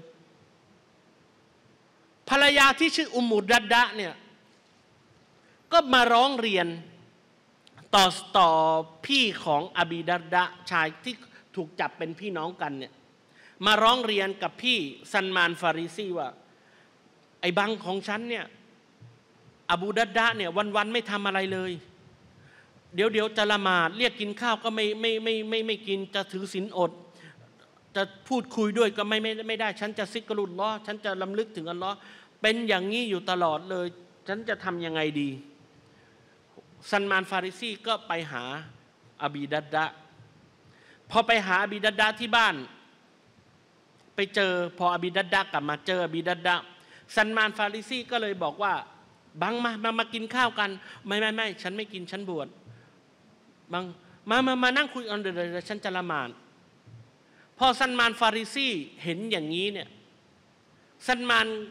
ภรรยาที่ชื่ออุมมุดัรดะเนี่ยก็มาร้องเรียนต่อต่อพี่ของอบีดัรดะชายที่ถูกจับเป็นพี่น้องกันเนี่ยมาร้องเรียนกับพี่ซันมานฟาริซีว่าไอ้บังของฉันเนี่ยอบูดัรดะเนี่ยวันๆไม่ทำอะไรเลยเดี๋ยวเดี๋ยวจะละหมาดเรียกกินข้าวก็ไม่ไม่ไม่ไม่ไม่กินจะถือศีลอดจะพูดคุยด้วยก็ไม่ไม่ไม่ได้ฉันจะซิกรุลลอฮ์ฉันจะรำลึกถึงอัลลอฮ์เป็นอย่างนี้อยู่ตลอดเลยฉันจะทำยังไงดีซันมานฟาริซีก็ไปหาอบีดัรดะพอไปหาอบีดัรดะที่บ้านไปเจอพออบีดัรดะกลับมาเจออบีดัรดะซันมานฟาริซีก็เลยบอกว่าบังมามามากินข้าวกันไม่ไม่ไม่ฉันไม่กินฉันบวชบังมามามานั่งคุยกันเดี๋ยวฉันจะละหมาดพอซันมานฟาริซีเห็นอย่างนี้เนี่ยซันมาน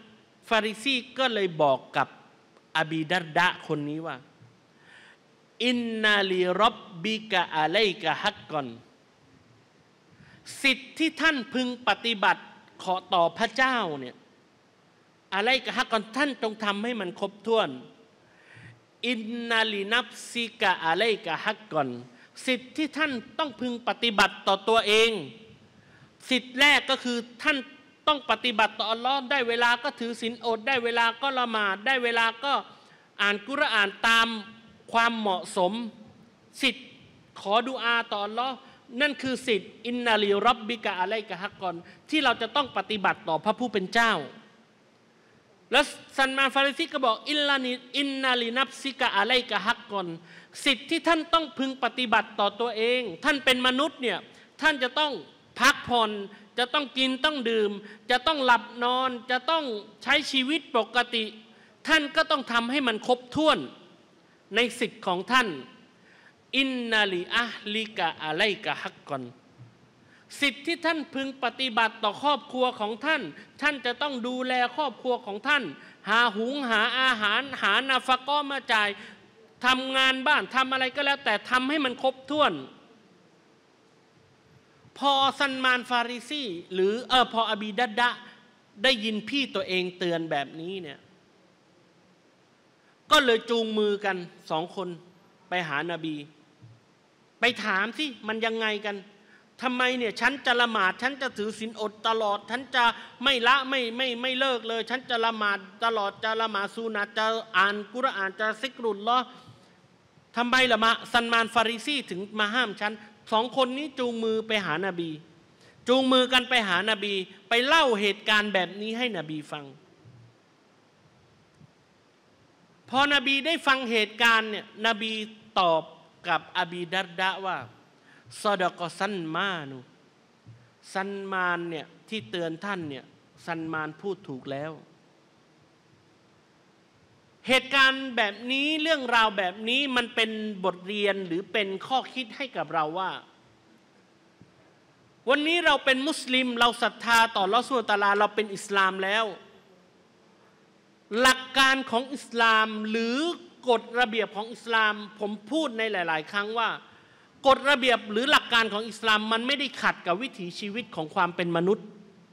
ฟาริซีก็เลยบอกกับอบีดัรดะคนนี้ว่าอินนาลีรับบิกะอะลัยกะฮักกอนสิทธิ์ที่ท่านพึงปฏิบัติขอต่อพระเจ้าเนี่ยอะไรกะฮักกอนท่านจงทำให้มันครบถ้วนอินนาลีนับซิกะอะไรกะฮักกอนสิทธิ์ที่ท่านต้องพึงปฏิบัติต่อตัวเองสิทธิ์แรกก็คือท่านต้องปฏิบัติต่ออัลลอฮ์ได้เวลาก็ถือศีลอดได้เวลาก็ละหมาดได้เวลาก็อ่านกุรอานตามความเหมาะสมสิทธิ์ขอดุอาต่ออัลลอฮ์นั่นคือสิทธิ์อินนาลีรับบิกะอะลัยกะฮักกอนที่เราจะต้องปฏิบัติต่อพระผู้เป็นเจ้าแล้วซันมานฟาริซีก็บอกอิลลานิอินนาลีนับซิกะอะลัยกะฮักกอนสิทธิ์ที่ท่านต้องพึงปฏิบัติต่อตัวเองท่านเป็นมนุษย์เนี่ยท่านจะต้องพักผ่อนจะต้องกินต้องดื่มจะต้องหลับนอนจะต้องใช้ชีวิตปกติท่านก็ต้องทำให้มันครบถ้วนในสิทธิ์ของท่านอินนาลีอะห์ลิกะอะลัยกะฮักกอนสิทธิ์ที่ท่านพึงปฏิบัติต่อครอบครัวของท่านท่านจะต้องดูแลครอบครัวของท่านหาหุงหาอาหารหานาฟะกอมาจ่ายทำงานบ้านทำอะไรก็แล้วแต่ทำให้มันครบถ้วนพอซันมานฟาริซีหรือเออพออบีดัดดะได้ยินพี่ตัวเองเตือนแบบนี้เนี่ยก็เลยจูงมือกันสองคนไปหานบีไปถามสิมันยังไงกันทำไมเนี่ยฉันจะละหมาดฉันจะถือศีลอดตลอดฉันจะไม่ละไม่ไม่ไม่เลิกเลยฉันจะละหมาดตลอดจะละหมาดซุนัตจะอ่านกุรอานจะซิกรุลลอฮ์ทำไมละมาซันมานฟาริซีถึงมาห้ามฉันสองคนนี้จูงมือไปหานบีจูงมือกันไปหานบีไปเล่าเหตุการณ์แบบนี้ให้นบีฟังพอนบีได้ฟังเหตุการณ์เนี่ยนบีตอบกับอบีดัรดะว่าซอดะกอซันมานุซันมานเนี่ยที่เตือนท่านเนี่ยซันมานพูดถูกแล้วเหตุการณ์แบบนี้เรื่องราวแบบนี้มันเป็นบทเรียนหรือเป็นข้อคิดให้กับเราว่าวันนี้เราเป็นมุสลิมเราศรัทธาต่ออัลเลาะห์ซุบฮานะฮูวะตะอาลาเราเป็นอิสลามแล้วหลักการของอิสลามหรือกฎระเบียบของอิสลามผมพูดในหลายๆครั้งว่ากฎระเบียบหรือหลักการของอิสลามมันไม่ได้ขัดกับวิถีชีวิตของความเป็นมนุษย์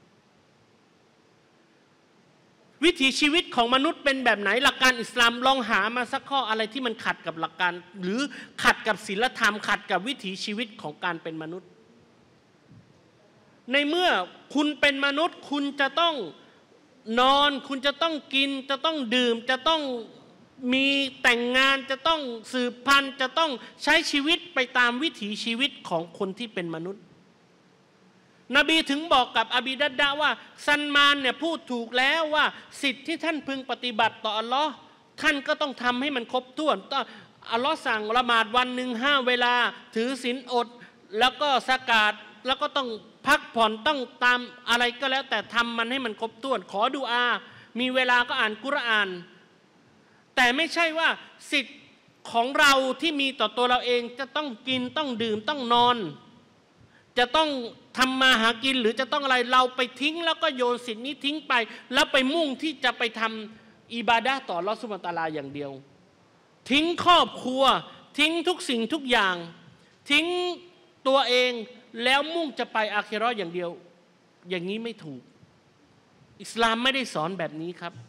วิถีชีวิตของมนุษย์เป็นแบบไหนหลักการอิสลามลองหามาสักข้ออะไรที่มันขัดกับหลักการหรือขัดกับศีลธรรมขัดกับวิถีชีวิตของการเป็นมนุษย์ในเมื่อคุณเป็นมนุษย์คุณจะต้องนอนคุณจะต้องกินจะต้องดื่มจะต้องมีแต่งงานจะต้องสืบพันธุ์จะต้องใช้ชีวิตไปตามวิถีชีวิตของคนที่เป็นมนุษย์นบีถึงบอกกับอบีดัดดะว่าซันมานเนี่ยพูดถูกแล้วว่าสิทธิ์ที่ท่านพึงปฏิบัติต่ออัลลอฮ์ท่านก็ต้องทำให้มันครบถ้วนอัลลอฮ์สั่งละหมาดวันหนึ่งห้าเวลาถือศีลอดแล้วก็สกาดแล้วก็ต้องพักผ่อนต้องตามอะไรก็แล้วแต่ทำมันให้มันครบถ้วนขอดุอามีเวลาก็อ่านกุรอานแต่ไม่ใช่ว่าสิทธิ์ของเราที่มีต่อตัวเราเองจะต้องกินต้องดื่มต้องนอนจะต้องทำมาหากินหรือจะต้องอะไรเราไปทิ้งแล้วก็โยนสิทธินี้ทิ้งไปแล้วไปมุ่งที่จะไปทำอิบาดะห์ต่ออัลเลาะห์ซุบฮานะฮูวะตะอาลาอย่างเดียวทิ้งครอบครัวทิ้งทุกสิ่งทุกอย่างทิ้งตัวเองแล้วมุ่งจะไปอาคิเราะห์อย่างเดียวอย่างนี้ไม่ถูกอิสลามไม่ได้สอนแบบนี้ครับ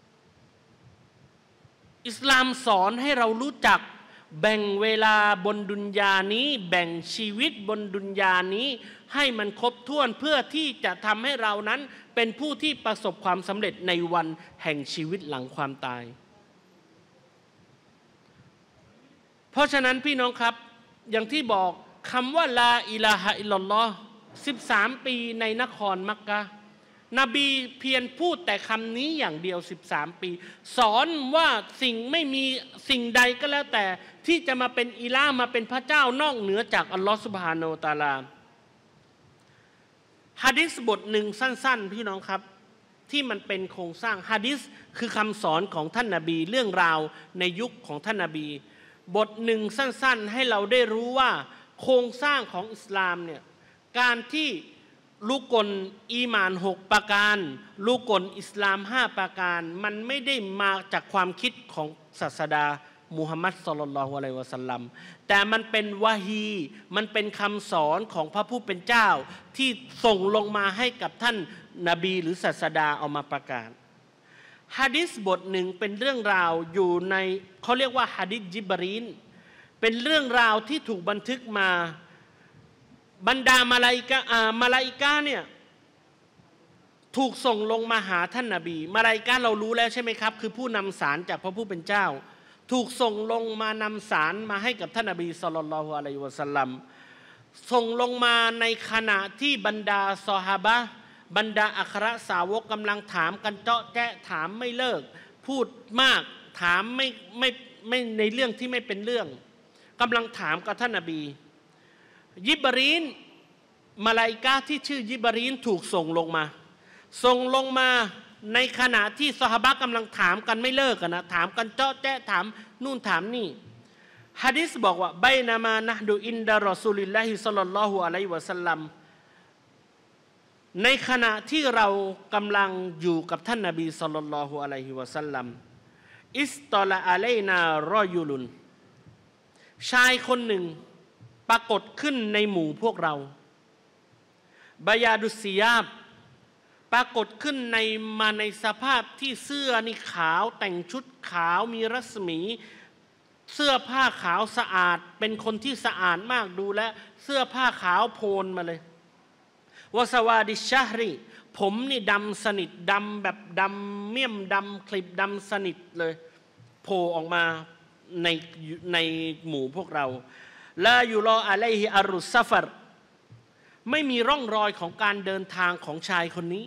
อิสลามสอนให้เรารู้จักแบ่งเวลาบนดุนยานี้แบ่งชีวิตบนดุนยานี้ให้มันครบถ้วนเพื่อที่จะทำให้เรานั้นเป็นผู้ที่ประสบความสำเร็จในวันแห่งชีวิตหลังความตายเพราะฉะนั้นพี่น้องครับอย่างที่บอกคำว่าลาอิลาฮะอิลลัลลอฮ์สิบสามปีในนครมักกะห์นบีเพียรพูดแต่คำนี้อย่างเดียวสิบสามปีสอนว่าสิ่งไม่มีสิ่งใดก็แล้วแต่ที่จะมาเป็นอิลาห์มาเป็นพระเจ้านอกเหนือจากอัลลอฮฺซุบฮานะฮูวะตะอาลาหะดีษบทหนึ่งสั้นๆพี่น้องครับที่มันเป็นโครงสร้างหะดีษคือคำสอนของท่านนบีเรื่องราวในยุคของท่านนบีบทหนึ่งสั้นๆให้เราได้รู้ว่าโครงสร้างของอิสลามเนี่ยการที่ลูกกลอีหม่านหกประการลูกกลอิสลามห้าประการมันไม่ได้มาจากความคิดของศาสดามุฮัมมัดศ็อลลัลลอฮุอะลัยฮิวะซัลลัมแต่มันเป็นวะฮีมันเป็นคำสอนของพระผู้เป็นเจ้าที่ส่งลงมาให้กับท่านนบีหรือศาสดาเอามาประกาศหะดีษบทหนึ่งเป็นเรื่องราวอยู่ในเขาเรียกว่าหะดีษญิบรีลเป็นเรื่องราวที่ถูกบันทึกมาบรรดามาลาอิกะอ่ามาลาอิกะเนี่ยถูกส่งลงมาหาท่านนบีมาลาอิกะเรารู้แล้วใช่ไหมครับคือผู้นำสารจากพระผู้เป็นเจ้าถูกส่งลงมานำสารมาให้กับท่านนบีศ็อลลัลลอฮุอะลัยฮิวะซัลลัมส่งลงมาในขณะที่บรรดาซอฮาบะห์บรรดาอัครสาวกกำลังถามกันเจาะแจ๊ะถามไม่เลิกพูดมากถามไม่ไม่ไม่ในเรื่องที่ไม่เป็นเรื่องกำลังถามกับท่านนบียิบรีนมาลาอิกะห์ที่ชื่อยิบรีนถูกส่งลงมาส่งลงมาในขณะที่ซอฮาบะห์กำลังถามกันไม่เลิกกันนะถามกันเจาะแจ๊ะถามนู่นถามนี่หะดีษบอกว่าไบนามานะห์ดูอินดารอซูลิลลาฮิศ็อลลัลลอฮุอะลัยฮิวะซัลลัมในขณะที่เรากำลังอยู่กับท่านนบีศ็อลลัลลอฮุอะลัยฮิวะซัลลัมอิสตอลาอะลัยนารอยุลุนชายคนหนึ่งปรากฏขึ้นในหมู่พวกเราบายาดุสิยาบปรากฏขึ้นในมาในสภาพที่เสื้อนี่ขาวแต่งชุดขาวมีรัศมีเสื้อผ้าขาวสะอาดเป็นคนที่สะอาดมากดูแลเสื้อผ้าขาวโพลนมาเลยวะสวาดิชะฮรีผมนี่ดำสนิทดำแบบดำเมี่ยมดำคลิปดำสนิทเลยโผล่ออกมาในในหมู่พวกเราลายุรออะลัยฮิอารุซัฟรไม่มีร่องรอยของการเดินทางของชายคนนี้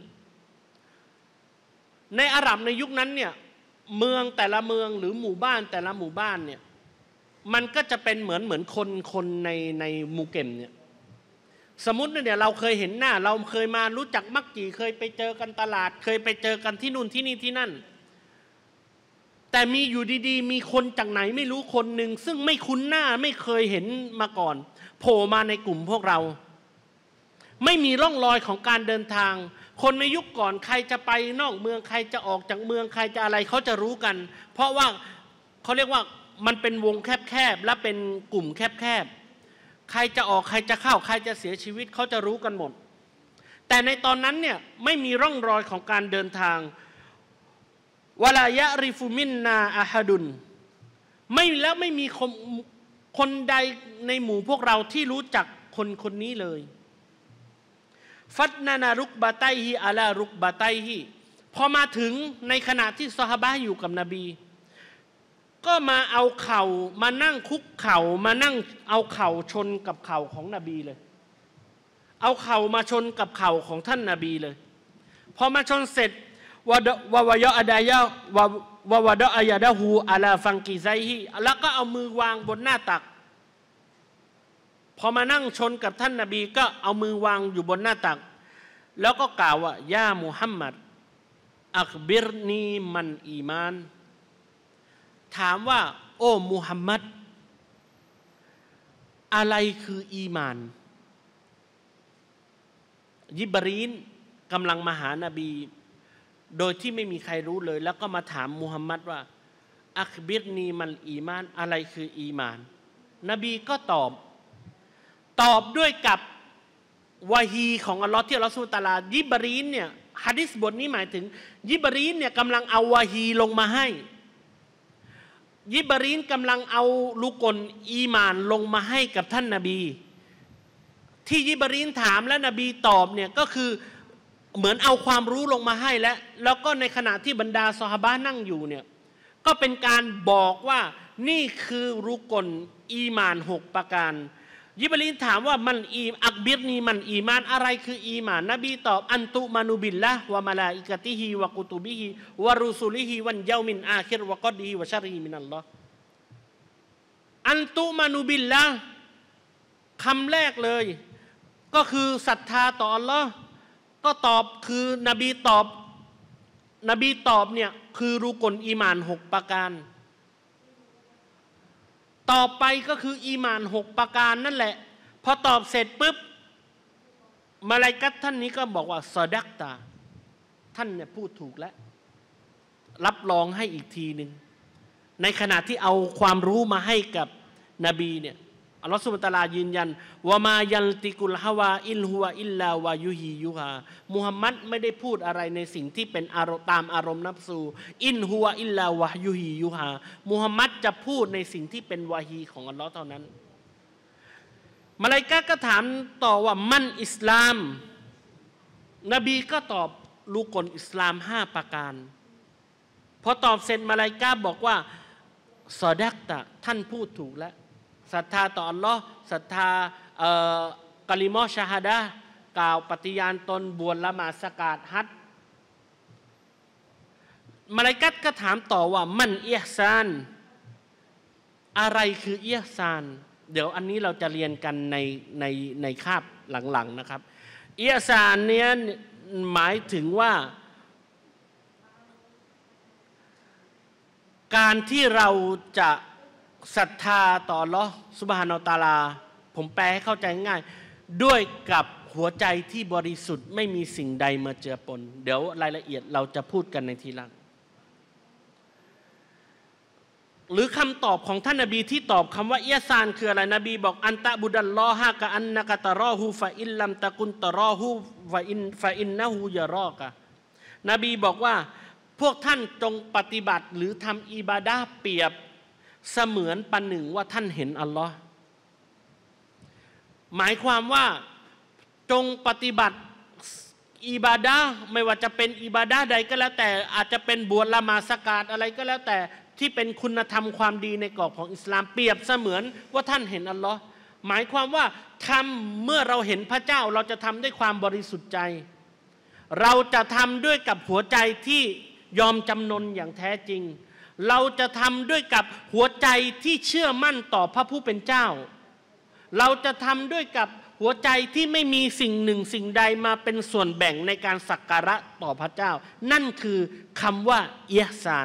ในอาหรับในยุคนั้นเนี่ยเมืองแต่ละเมืองหรือหมู่บ้านแต่ละหมู่บ้านเนี่ยมันก็จะเป็นเหมือนเหมือนคนคนในในมูเก็มเนี่ยสมมุติเนี่ยเราเคยเห็นหน้าเราเคยมารู้จักมักจีเคยไปเจอกันตลาดเคยไปเจอกันที่นู่นที่นี่ที่นั่นแต่มีอยู่ดีๆมีคนจากไหนไม่รู้คนหนึ่งซึ่งไม่คุ้นหน้าไม่เคยเห็นมาก่อนโผล่มาในกลุ่มพวกเราไม่มีร่องรอยของการเดินทางคนในยุคก่อนใครจะไปนอกเมืองใครจะออกจากเมืองใครจะอะไรเขาจะรู้กันเพราะว่าเขาเรียกว่ามันเป็นวงแคบๆและเป็นกลุ่มแคบๆใครจะออกใครจะเข้าใครจะเสียชีวิตเขาจะรู้กันหมดแต่ในตอนนั้นเนี่ยไม่มีร่องรอยของการเดินทางวะลายะริฟุมินนาอะฮะดุนไม่แล้วไม่มีคนคนใดในหมู่พวกเราที่รู้จักคนคนนี้เลยฟัดนานารุกบาไตฮีอาลารุกบาไตฮีพอมาถึงในขณะที่ซอฮาบะห์อยู่กับนบีก็มาเอาเข่ามานั่งคุกเข่ามานั่งเอาเข่าชนกับเข่าของนบีเลยเอาเข่ามาชนกับเข่าของท่านนบีเลยพอมาชนเสร็จวะวะวะยะอะดายะวะวะวะดะอะยะดะฮูอะลาฟังกิไซฮีแล้วก็เอามือวางบนหน้าตักพอมานั่งชนกับท่านนบีก็เอามือวางอยู่บนหน้าตักแล้วก็กล่าวว่ายามุฮัมมัดอักบิรนีมันอีมานถามว่าโอ้มุฮัมมัดอะไรคืออีมานยิบรีนกำลังมาหานบีโดยที่ไม่มีใครรู้เลยแล้วก็มาถามมุฮัมมัดว่าอักบิรนีมันอีมานอะไรคืออีมานนบีก็ตอบตอบด้วยกับวะฮีของอัลลอฮ์ที่อัลลอฮ์ซุบฮานะฮูวะตะอาลายิบรีนเนี่ยหะดีษบทนี้หมายถึงยิบรีนเนี่ยกำลังเอาวะฮีลงมาให้ยิบรีนกำลังเอาลูกลอีมานลงมาให้กับท่านนบีที่ยิบรีนถามและนบีตอบเนี่ยก็คือเหมือนเอาความรู้ลงมาให้แล้วแล้วก็ในขณะที่บรรดาซอฮาบะห์นั่งอยู่เนี่ยก็เป็นการบอกว่านี่คือรุกลอีมานหกประการยิบรีนถามว่ามันอีอักบิรนีมันอีมานอะไรคืออีมานนบีตอบอันตุมานุบิลละวะมะลาอิกะติฮิวะกุตุบิฮิวะรุสุลิฮิวันยามินอาคิรวะกอดฮิวะชะรฮิมินัลลอฮ์อันตุมานุบิลละคำแรกเลยก็คือศรัทธาต่ออัลลอฮ์ก็ตอบคือนบีตอบนบีตอบเนี่ยคือรุกลอีมานหกประการต่อไปก็คืออีหม่านหกประการนั่นแหละพอตอบเสร็จปุ๊บมาลาอิกัตท่านนี้ก็บอกว่าซอดักตาท่านเนี่ยพูดถูกแล้วรับรองให้อีกทีหนึ่งในขณะที่เอาความรู้มาให้กับนบีเนี่ยอัลลอฮฺซุบฮานะฮูวะตะอาลายืนยันวะมายัลติกุลฮาวาอินฮุวะอิลลาวะยุฮียุฮามุฮัมมัดไม่ได้พูดอะไรในสิ่งที่เป็นอารมณ์ตามอารมณ์นัฟซูอินฮุวะอิลลาวะยุฮียุฮามุฮัมมัดจะพูดในสิ่งที่เป็นวะฮีของอัลลอฮ์เท่านั้นมลาอิกะฮ์ก็ถามต่อว่ามันอิสลามนบีก็ตอบรู้กลอิสลามห้าประการพอตอบเสร็จมลาอิกะฮ์บอกว่าซอดักตะท่านพูดถูกแล้วศรัทธาต่ออัลลอฮ์ศรัทธากะลิมอชะฮาดะห์กล่าวปฏิญาณตนบวชละหมาดสกาดฮัจญ์มลาอิกะฮ์ก็ถามต่อว่ามันอิห์ซานอะไรคืออิห์ซานเดี๋ยวอันนี้เราจะเรียนกันในในในคาบหลังๆนะครับอิห์ซานเนี้ยหมายถึงว่าการที่เราจะศรัทธาต่ออัลเลาะห์ซุบฮานะฮูวะตะอาลาผมแปลให้เข้าใจง่ายด้วยกับหัวใจที่บริสุทธิ์ไม่มีสิ่งใดมาเจือปนเดี๋ยวรายละเอียดเราจะพูดกันในทีหลังหรือคำตอบของท่านนบีที่ตอบคำว่าอิห์ซานคืออะไรนบีบอกอันตะบุดัลลอฮะกะอันนะกะตะรอฮูฟะอินลัมตะกุนตะรอฮูฟะอินฟะอินนะฮูยะรอกะนบีบอกว่าพวกท่านจงปฏิบัติหรือทำอิบาดะห์เปรียบเสมือนประหนึ่งว่าท่านเห็นอัลลอฮ์หมายความว่าจงปฏิบัติอิบาดะห์ไม่ว่าจะเป็นอิบาดะห์ใดก็แล้วแต่อาจจะเป็นบวชละหมาดสกาดอะไรก็แล้วแต่ที่เป็นคุณธรรมความดีในกรอบของอิสลามเปรียบเสมือนว่าท่านเห็นอัลลอฮ์หมายความว่าทำเมื่อเราเห็นพระเจ้าเราจะทำด้วยความบริสุทธิ์ใจเราจะทำด้วยกับหัวใจที่ยอมจำนนอย่างแท้จริงเราจะทำด้วยกับหัวใจที่เชื่อมั่นต่อพระผู้เป็นเจ้าเราจะทำด้วยกับหัวใจที่ไม่มีสิ่งหนึ่งสิ่งใดมาเป็นส่วนแบ่งในการสักการะต่อพระเจ้านั่นคือคำว่าอิห์ซาน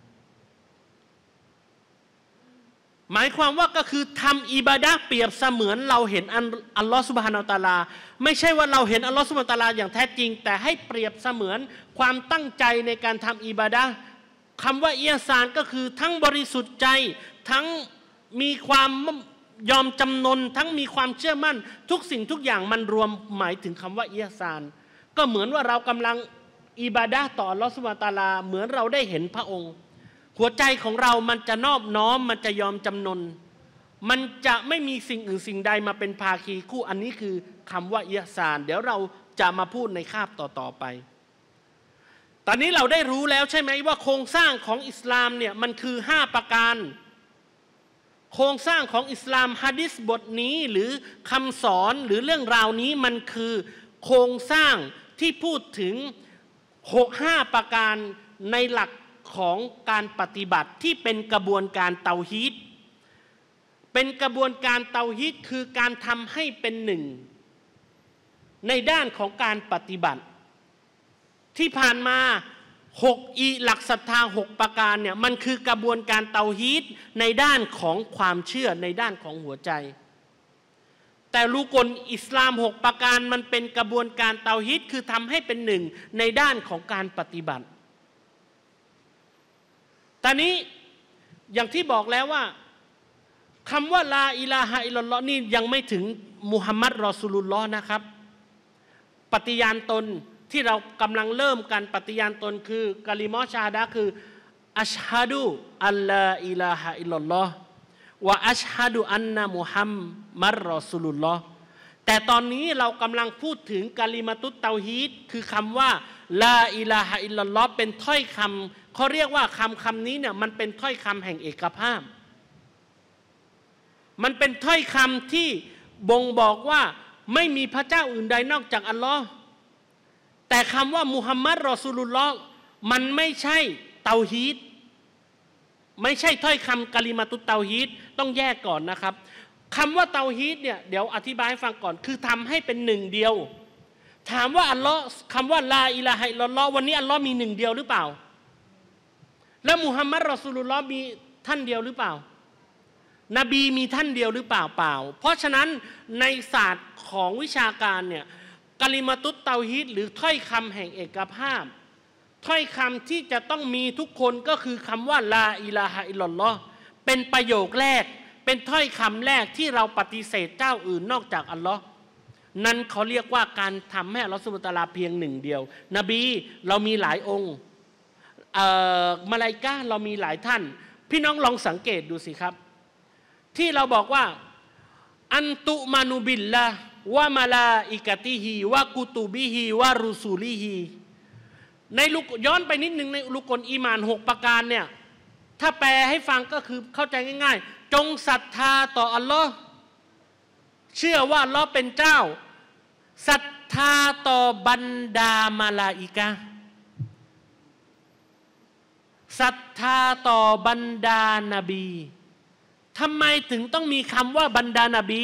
หมายความว่าก็คือทำอิบาดะห์เปรียบเสมือนเราเห็นอัลลอฮฺซุบฮานะฮูวะตะอาลาไม่ใช่ว่าเราเห็นอัลลอฮฺซุบฮานะฮูวะตะอาลาอย่างแท้จริงแต่ให้เปรียบเสมือนความตั้งใจในการทำอิบาดะห์คำว่าอิห์ซานก็คือทั้งบริสุทธิ์ใจทั้งมีความยอมจำนนทั้งมีความเชื่อมั่นทุกสิ่งทุกอย่างมันรวมหมายถึงคำว่าอิห์ซานก็เหมือนว่าเรากำลังอิบาดะห์ต่ออัลลอฮฺซุบฮานะฮูวะตะอาลาเหมือนเราได้เห็นพระองค์หัวใจของเรามันจะนอบน้อมมันจะยอมจำนนมันจะไม่มีสิ่งอื่นสิ่งใดมาเป็นภาคีคู่อันนี้คือคำว่าอิห์ซานเดี๋ยวเราจะมาพูดในคาบต่อๆไปตอนนี้เราได้รู้แล้วใช่ไหมว่าโครงสร้างของอิสลามเนี่ยมันคือห้าประการโครงสร้างของอิสลามหะดีษบทนี้หรือคำสอนหรือเรื่องราวนี้มันคือโครงสร้างที่พูดถึงหกห้าประการในหลักของการปฏิบัติที่เป็นกระบวนการเตาฮีดเป็นกระบวนการเตาฮีดคือการทำให้เป็นหนึ่งในด้านของการปฏิบัติที่ผ่านมาหกอีหลักศรัทธาหกประการเนี่ยมันคือกระบวนการเตาฮีดในด้านของความเชื่อในด้านของหัวใจแต่รูกลอิสลามหกประการมันเป็นกระบวนการเตาฮีดคือทำให้เป็นหนึ่งในด้านของการปฏิบัติตอนนี้อย่างที่บอกแล้วว่าคำว่าลาอิลาฮะอิลลัลลอฮ์นี่ยังไม่ถึงมุฮัมมัดรอซูลุลลอฮ์นะครับปฏิญาณตนที่เรากำลังเริ่มกันปฏิญาณตนคือกะลิมอชะฮาดะห์คืออัชฮะดุอัลลาอิลาฮะอิลลัลลอฮ์วะอัชฮะดุอันนะมุฮัมมัดรอซูลุลลอฮ์แต่ตอนนี้เรากำลังพูดถึงกะลิมะตุตเตาฮีดคือคำว่าลาอิลาฮะอิลลัลลอฮ์เป็นถ้อยคำเขาเรียกว่าคำคำนี้เนี่ยมันเป็นถ้อยคำแห่งเอกภาพมันเป็นถ้อยคำที่บ่งบอกว่าไม่มีพระเจ้าอื่นใดนอกจากอัลลอฮ์แต่คำว่ามุฮัมมัดรอซูลุลลอฮ์มันไม่ใช่เตาฮีดไม่ใช่ถ้อยคำกะลิมะตุตเตาฮีดต้องแยกก่อนนะครับคำว่าเตาฮีดเนี่ยเดี๋ยวอธิบายให้ฟังก่อนคือทำให้เป็นหนึ่งเดียวถามว่าอัลลอฮ์คำว่าลาอิลาฮะอิลลัลลอฮ์วันนี้อัลลอฮ์มีหนึ่งเดียวหรือเปล่าแล้วมุฮัมมัดรอซูลุลลอฮ์มีท่านเดียวหรือเปล่านบีมีท่านเดียวหรือเปล่าเปล่าเพราะฉะนั้นในศาสตร์ของวิชาการเนี่ยกะลิมาตุตเตาฮีดหรือถ้อยคำแห่งเอกภาพถ้อยคำที่จะต้องมีทุกคนก็คือคำว่าลาอิลาฮะอิลลัลลอฮ์เป็นประโยคแรกเป็นถ้อยคำแรกที่เราปฏิเสธเจ้าอื่นนอกจากอัลลอฮ์นั้นเขาเรียกว่าการทำให้อัลลอฮ์ซุบฮานะฮูวะตะอาลาเพียงหนึ่งเดียวนบีเรามีหลายองค์มลาอิกะฮ์เรามีหลายท่านพี่น้องลองสังเกตดูสิครับที่เราบอกว่าอันตุมานุบิลละวะมาลาอิกะติฮีวะกุตุบิฮีวะรุซูลิฮีในลุกย้อนไปนิดนึงในลุกลอีมานหกประการเนี่ยถ้าแปลให้ฟังก็คือเข้าใจง่ายๆจงศรัทธาต่ออัลลอฮ์เชื่อว่าอัลลอฮ์เป็นเจ้าศรัทธาต่อบรรดามาลาอิกะฮ์ศรัทธาต่อบรรดานบีทำไมถึงต้องมีคำว่าบรรดานบี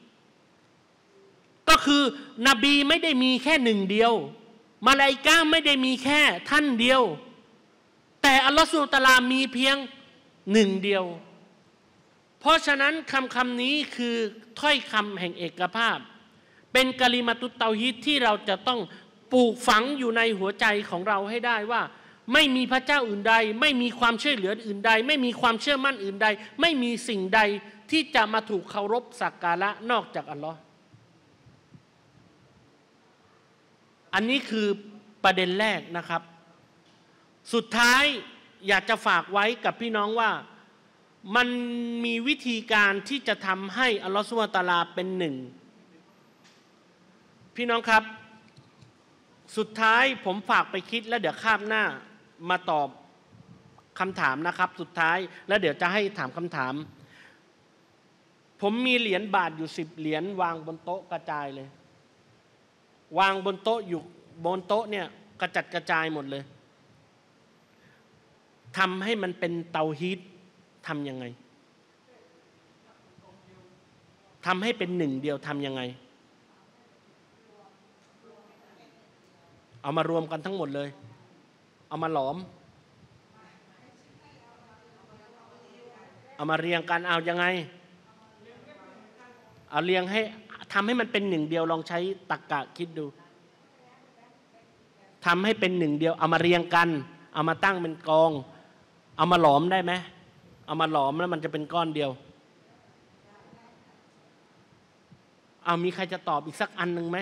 ก็คือนบีไม่ได้มีแค่หนึ่งเดียวมาลาอิกะฮ์ไม่ได้มีแค่ท่านเดียวแต่อัลลอฮฺซุบฮานะฮูวะตะอาลามีเพียงหนึ่งเดียวเพราะฉะนั้นคำคำนี้คือถ้อยคำแห่งเอกภาพเป็นกะลิมาตุตเตาฮีดที่เราจะต้องปลูกฝังอยู่ในหัวใจของเราให้ได้ว่าไม่มีพระเจ้าอื่นใดไม่มีความช่วยเหลืออื่นใดไม่มีความเชื่อมั่นอื่นใดไม่มีสิ่งใดที่จะมาถูกเคารพสักการะนอกจากอัลลอฮ์อันนี้คือประเด็นแรกนะครับสุดท้ายอยากจะฝากไว้กับพี่น้องว่ามันมีวิธีการที่จะทำให้อัลลอฮฺซุบฮานะฮูวะตะอาลาเป็นหนึ่งพี่น้องครับสุดท้ายผมฝากไปคิดแล้วเดี๋ยวคาบหน้ามาตอบคำถามนะครับสุดท้ายแล้วเดี๋ยวจะให้ถามคำถามผมมีเหรียญบาทอยู่สิบเหรียญวางบนโต๊ะกระจายเลยวางบนโต๊ะอยู่บนโต๊ะเนี่ยกระจัดกระจายหมดเลยทำให้มันเป็นเตาฮีดทำยังไงทำให้เป็นหนึ่งเดียวทำยังไงเอามารวมกันทั้งหมดเลยเอามาหลอมเอามาเรียงกันเอายังไงเอาเรียงให้ทำให้มันเป็นหนึ่งเดียวลองใช้ตรรกะคิดดูทำให้เป็นหนึ่งเดียวเอามาเรียงกันเอามาตั้งเป็นกองเอามาหลอมได้ไหมเอามาหลอมแล้วมันจะเป็นก้อนเดียวเอามีใครจะตอบอีกสักอันหนึ่งไหม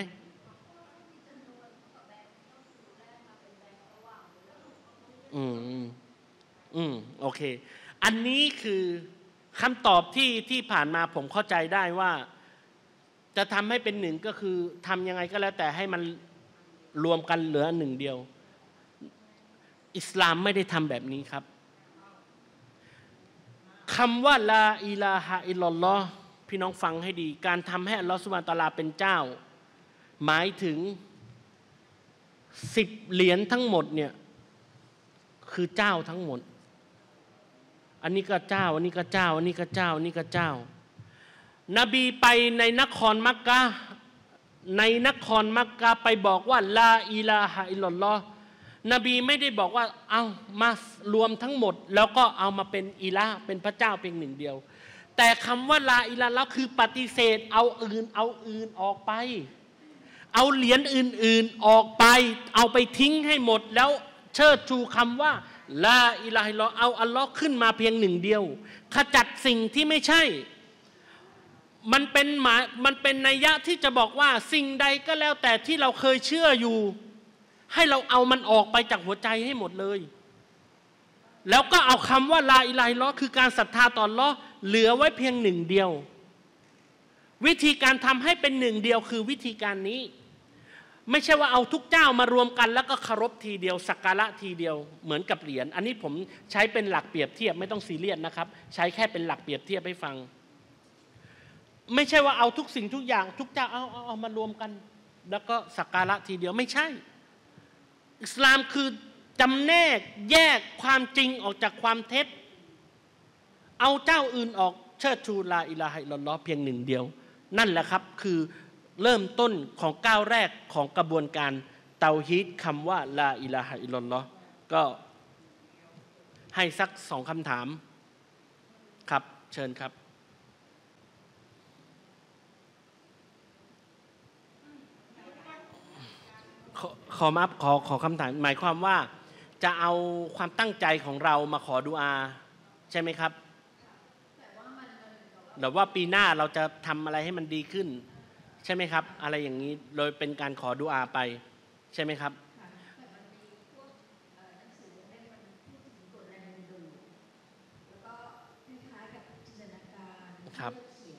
อืมอืมโอเคอันนี้คือคำตอบที่ที่ผ่านมาผมเข้าใจได้ว่าจะทำให้เป็นหนึ่งก็คือทำยังไงก็แล้วแต่ให้มันรวมกันเหลือหนึ่งเดียวอิสลามไม่ได้ทำแบบนี้ครับคำว่าลาอิลาฮะอิลลัลลอฮ์พี่น้องฟังให้ดีการทำให้อัลลอฮฺซุบฮานะฮูวะตะอาลาเป็นเจ้าหมายถึงสิบเหรียญทั้งหมดเนี่ยคือเจ้าทั้งหมดอันนี้ก็เจ้าอันนี้ก็เจ้าอันนี้ก็เจ้าอันนี้ก็เจ้านบีไปในนครมักกะฮ์ในนครมักกะฮ์ไปบอกว่าลาอิลาฮะอิลลัลลอฮ์นบีไม่ได้บอกว่าเอามารวมทั้งหมดแล้วก็เอามาเป็นอิละห์เป็นพระเจ้าเพียงหนึ่งเดียวแต่คำว่าลาอิลาฮ์คือปฏิเสธเอาอื่นเอาอื่นออกไปเอาเหรียญอื่นๆออกไปเอาไปทิ้งให้หมดแล้วเชิดชูคำว่าลาอิลาฮะอิลลัลลอฮ์เอาอัลลอฮ์ขึ้นมาเพียงหนึ่งเดียวขจัดสิ่งที่ไม่ใช่มันเป็นหมายมันเป็นนัยยะที่จะบอกว่าสิ่งใดก็แล้วแต่ที่เราเคยเชื่ออยู่ให้เราเอามันออกไปจากหัวใจให้หมดเลยแล้วก็เอาคำว่าลาอิลาฮะอิลลัลลอฮ์คือการศรัทธาต่ออัลเลาะห์เหลือไว้เพียงหนึ่งเดียววิธีการทำให้เป็นหนึ่งเดียวคือวิธีการนี้ไม่ใช่ว่าเอาทุกเจ้ามารวมกันแล้วก็เคารพทีเดียวสักการะทีเดียวเหมือนกับเหรียญอันนี้ผมใช้เป็นหลักเปรียบเทียบไม่ต้องซีเรียสนะครับใช้แค่เป็นหลักเปรียบเทียบให้ฟังไม่ใช่ว่าเอาทุกสิ่งทุกอย่างทุกเจ้าเอาเอาเอามารวมกันแล้วก็สักการะทีเดียวไม่ใช่อิสลามคือจำแนกแยกความจริงออกจากความเท็จเอาเจ้าอื่นออกเชิดชูลาอิลาฮะอิลลัลลอฮ์เพียงหนึ่งเดียวนั่นแหละครับคือเริ่มต้นของก้าวแรกของกระบวนการเตาฮีดคำว่าลาอิลาฮะอิลลัลลอฮ์ก็ให้สักสองคำถามครับเชิญครับขอขอมาขอขอคำถามหมายความว่าจะเอาความตั้งใจของเรามาขอดุอาใช่ไหมครับหรือว่าปีหน้าเราจะทำอะไรให้มันดีขึ้นใช่ไหมครับอะไรอย่างนี้โดยเป็นการขอดุอาไปใช่ไหมครับครับ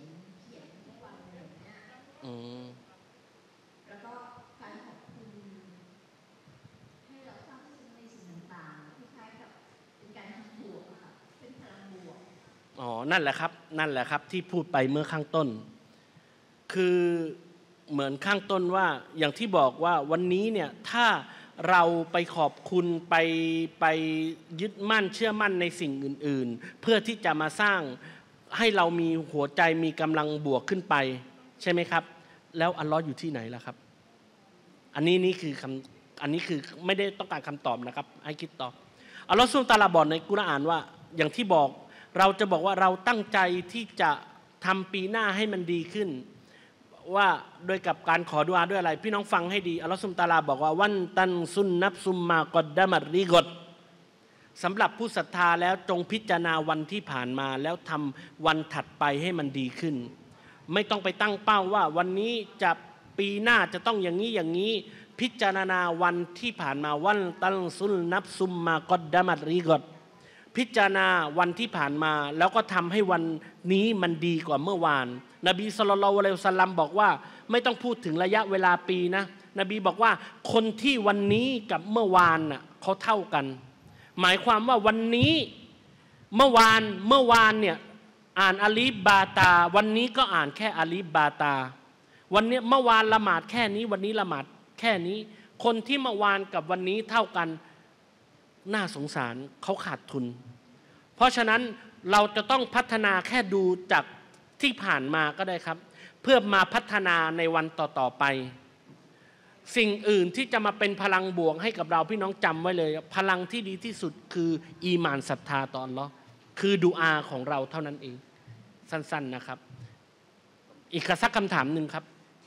อืมแล้วก็การขอบคุณให้เราทราบซึ้งในสิ่งต่างๆที่คล้ายกับเป็นการทำบวกค่ะเป็นพลังบวกอ๋อนั่นแหละครับนั่นแหละครับที่พูดไปเมื่อข้างต้นคือเหมือนข้างต้นว่าอย่างที่บอกว่าวันนี้เนี่ยถ้าเราไปขอบคุณไปไปยึดมั่นเชื่อมั่นในสิ่งอื่นๆเพื่อที่จะมาสร้างให้เรามีหัวใจมีกำลังบวกขึ้นไปใช่ไหมครับแล้วอัลลอฮ์อยู่ที่ไหนล่ะครับอันนี้นี่คือคำอันนี้คือไม่ได้ต้องการคำตอบนะครับให้คิดต่ออัลลอฮ์ซุบฮานะฮูวะตะอาลาบอกในกุรอานว่าอย่างที่บอกเราจะบอกว่าเราตั้งใจที่จะทำปีหน้าให้มันดีขึ้นว่าโดยกับการขอดุอาด้วยอะไรพี่น้องฟังให้ดีอัลลอฮฺซุบฮานะฮูวะตะอาลาบอกว่าวันตันซุนนับซุมมากอดดะมัดริกอดสำหรับผู้ศรัทธาแล้วจงพิจารณาวันที่ผ่านมาแล้วทำวันถัดไปให้มันดีขึ้นไม่ต้องไปตั้งเป้าว่าวันนี้จะปีหน้าจะต้องอย่างนี้อย่างนี้พิจารณาวันที่ผ่านมาวันตันซุนนับซุมมากอดดะมัดริกอดพิจารณาวันที่ผ่านมาแล้วก็ทำให้วันนี้มันดีกว่าเมื่อวานนบีศ็อลลัลลอฮุอะลัยฮิวะซัลลัมบอกว่าไม่ต้องพูดถึงระยะเวลาปีนะนบีบอกว่าคนที่วันนี้กับเมื่อวานน่ะเขาเท่ากันหมายความว่าวันนี้เมื่อวานเมื่อวานเนี่ยอ่านอาลีฟบาตาวันนี้ก็อ่านแค่อาลีฟบาตาวันนี้เมื่อวานละหมาดแค่นี้วันนี้ละหมาดแค่นี้คนที่เมื่อวานกับวันนี้เท่ากันน่าสงสารเขาขาดทุนเพราะฉะนั้นเราจะต้องพัฒนาแค่ดูจากที่ผ่านมาก็ได้ครับเพื่อมาพัฒนาในวันต่อๆไปสิ่งอื่นที่จะมาเป็นพลังบวกให้กับเราพี่น้องจำไว้เลยพลังที่ดีที่สุดคืออีหม่านศรัทธาต่ออัลเลาะห์คือดุอาของเราเท่านั้นเองสั้นๆนะครับอีกสักคำถามหนึ่งครับ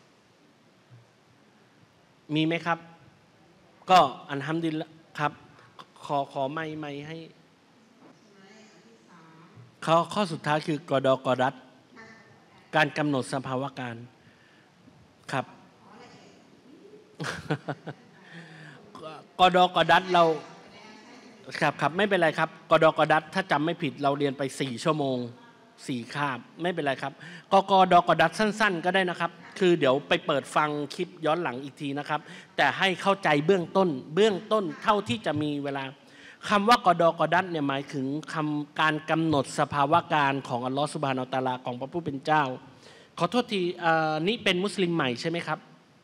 มีไหมครับก็อัลฮัมดุลิลละห์ครับขอขอไม่ไม่ให้ข้อข้อสุดท้ายคือกอดอกอดัตการกำหนดสภาวะการครับกอดอกอดัตเราครับครับไม่เป็นไรครับกอดอกอดัตถ้าจำไม่ผิดเราเรียนไปสี่ชั่วโมงสี่คาบไม่เป็นไรครับกกอดอกอดัตสั้นๆก็ได้นะครับคือเดี๋ยวไปเปิดฟังคลิปย้อนหลังอีกทีนะครับแต่ให้เข้าใจเบื้องต้นเบื้องต้นเท่าที่จะมีเวลาคำว่ากอดอกอดัตเนี่ยหมายถึงคำการกำหนดสภาวะการของอัลลอฮฺซุบฮานะฮูวะตะอาลาของพระผู้เป็นเจ้าขอโทษทีนี่เป็นมุสลิมใหม่ใช่ไหมครับ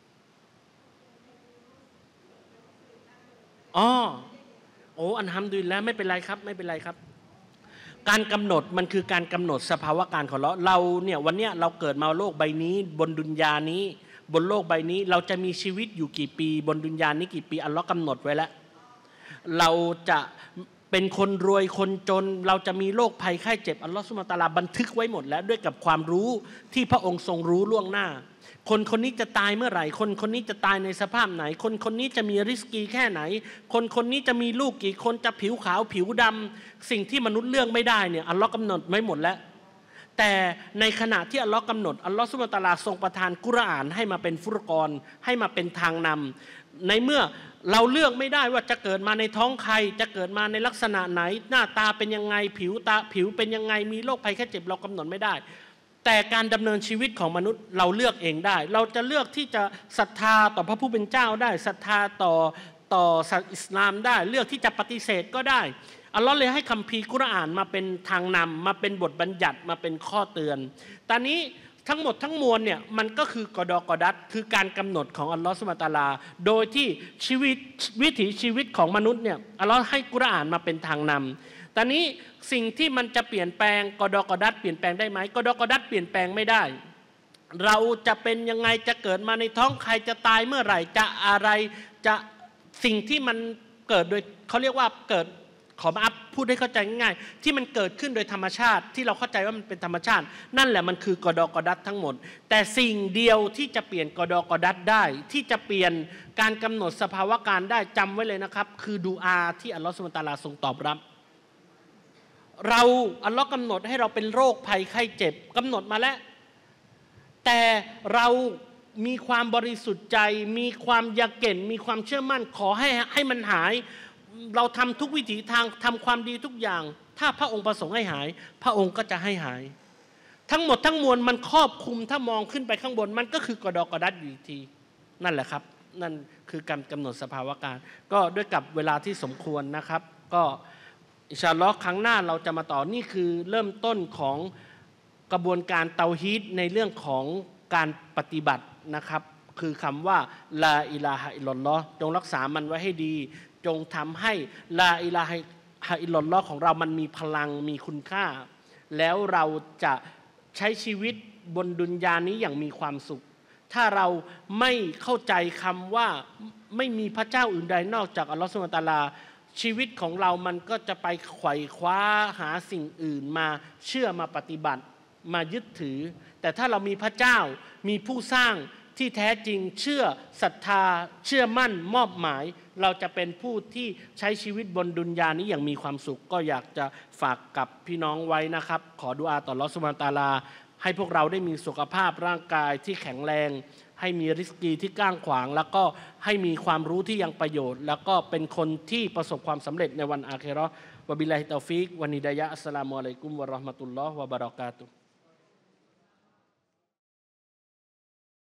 อ๋อโอ้อัลฮัมดุลิลละห์ไม่เป็นไรครับไม่เป็นไรครับการกำหนดมันคือการกำหนดสภาวะการของเราเราเนี่ยวันเนี้ยเราเกิดมาโลกใบนี้บนดุนยานี้บนโลกใบนี้เราจะมีชีวิตอยู่กี่ปีบนดุนยานี้กี่ปีอัลลอฮ์กำหนดไว้แล้วเราจะเป็นคนรวยคนจนเราจะมีโรคภัยไข้เจ็บอัลลอฮฺซุบฮานะฮูวะตะอาลาบันทึกไว้หมดแล้วด้วยกับความรู้ที่พระองค์ทรงรู้ล่วงหน้าคนคนนี้จะตายเมื่อไหร่คนคนนี้จะตายในสภาพไหนคนคนนี้จะมีริสกีแค่ไหนคนคนนี้จะมีลูกกี่คนจะผิวขาวผิวดำสิ่งที่มนุษย์เลือกไม่ได้เนี่ยอัลลอฮ์กำหนดไว้หมดแล้วแต่ในขณะที่อัลลอฮ์กำหนดอัลลอฮ์ซุบฮานะฮูวะตะอาลาทรงประทานกุรอานให้มาเป็นฟุรกอนให้มาเป็นทางนำในเมื่อเราเลือกไม่ได้ว่าจะเกิดมาในท้องใครจะเกิดมาในลักษณะไหนหน้าตาเป็นยังไงผิวตาผิวเป็นยังไงมีโรคภัยแค่เจ็บเรากำหนดไม่ได้แต่การดำเนินชีวิตของมนุษย์เราเลือกเองได้เราจะเลือกที่จะศรัทธาต่อพระผู้เป็นเจ้าได้ศรัทธาต่อต่อศาสนาอิสลามได้เลือกที่จะปฏิเสธก็ได้อัลลอฮ์เลยให้คัมภีร์กุรอานมาเป็นทางนำมาเป็นบทบัญญัติมาเป็นข้อเตือนตอนนี้ทั้งหมดทั้งมวลเนี่ยมันก็คือกอดอกอดัตคือการกำหนดของอัลลอฮฺซุบฮานะฮูวะตะอาลาโดยที่ชีวิตวิถีชีวิตของมนุษย์เนี่ยอัลลอฮฺให้กุรอานมาเป็นทางนำตอนนี้สิ่งที่มันจะเปลี่ยนแปลงกอดอกอดัตเปลี่ยนแปลงได้ไหมกอดอกอดัตเปลี่ยนแปลงไม่ได้เราจะเป็นยังไงจะเกิดมาในท้องใครจะตายเมื่อไหร่จะอะไรจะสิ่งที่มันเกิดโดยเขาเรียกว่าเกิดขอมาอัพพูดให้เข้าใจง่ายๆที่มันเกิดขึ้นโดยธรรมชาติที่เราเข้าใจว่ามันเป็นธรรมชาตินั่นแหละมันคือกอดอกอดัตทั้งหมดแต่สิ่งเดียวที่จะเปลี่ยนกอดอกอดัตได้ที่จะเปลี่ยนการกำหนดสภาวะการได้จำไว้เลยนะครับคือดุอาที่อัลลอฮฺซุบฮานะฮูวะตะอาลาทรงตอบรับเราอัลลอฮ์กำหนดให้เราเป็นโรคภัยไข้เจ็บกำหนดมาแล้วแต่เรามีความบริสุทธิ์ใจมีความยาเก่นมีความเชื่อมั่นขอให้ให้มันหายเราทำทุกวิถีทางทำความดีทุกอย่างถ้าพระองค์ประสงค์ให้หายพระองค์ก็จะให้หายทั้งหมดทั้งมวลมันครอบคลุมถ้ามองขึ้นไปข้างบนมันก็คือกอดอกอดัตอยู่ทีนั่นแหละครับนั่นคือการกำหนดสภาวะการก็ด้วยกับเวลาที่สมควรนะครับก็อินชาอัลลอฮ์ครั้งหน้าเราจะมาต่อนี่คือเริ่มต้นของกระบวนการเตาฮีดในเรื่องของการปฏิบัตินะครับคือคำว่าลาอิลาฮะอิลลัลลอฮ์จงรักษามันไว้ให้ดีจงทำให้ลาอิลาฮะอิลลัลลอฮ์ของเรามันมีพลังมีคุณค่าแล้วเราจะใช้ชีวิตบนดุนยานี้อย่างมีความสุขถ้าเราไม่เข้าใจคำว่าไม่มีพระเจ้าอื่นใดนอกจากอัลลอฮฺซุบฮานะฮูวะตะอาลาชีวิตของเรามันก็จะไปไขว่คว้าหาสิ่งอื่นมาเชื่อมาปฏิบัติมายึดถือแต่ถ้าเรามีพระเจ้ามีผู้สร้างที่แท้จริงเชื่อศรัทธาเชื่อมั่นมอบหมายเราจะเป็นผู้ที่ใช้ชีวิตบนดุนยานี้อย่างมีความสุขก็อยากจะฝากกับพี่น้องไว้นะครับขอดุอาต่ออัลเลาะห์ซุบฮานะฮูวะตะอาลาให้พวกเราได้มีสุขภาพร่างกายที่แข็งแรงให้มีริสกีที่ก้างขวางแล้วก็ให้มีความรู้ที่ยังประโยชน์แล้วก็เป็นคนที่ประสบความสำเร็จในวันอาคิเราะห์วะบิลลาฮิตอฟิกวะนิดายะอัสสลามุอะลัยกุมวะเราะห์มะตุลลอฮ์วะบะเราะกาตุฮ์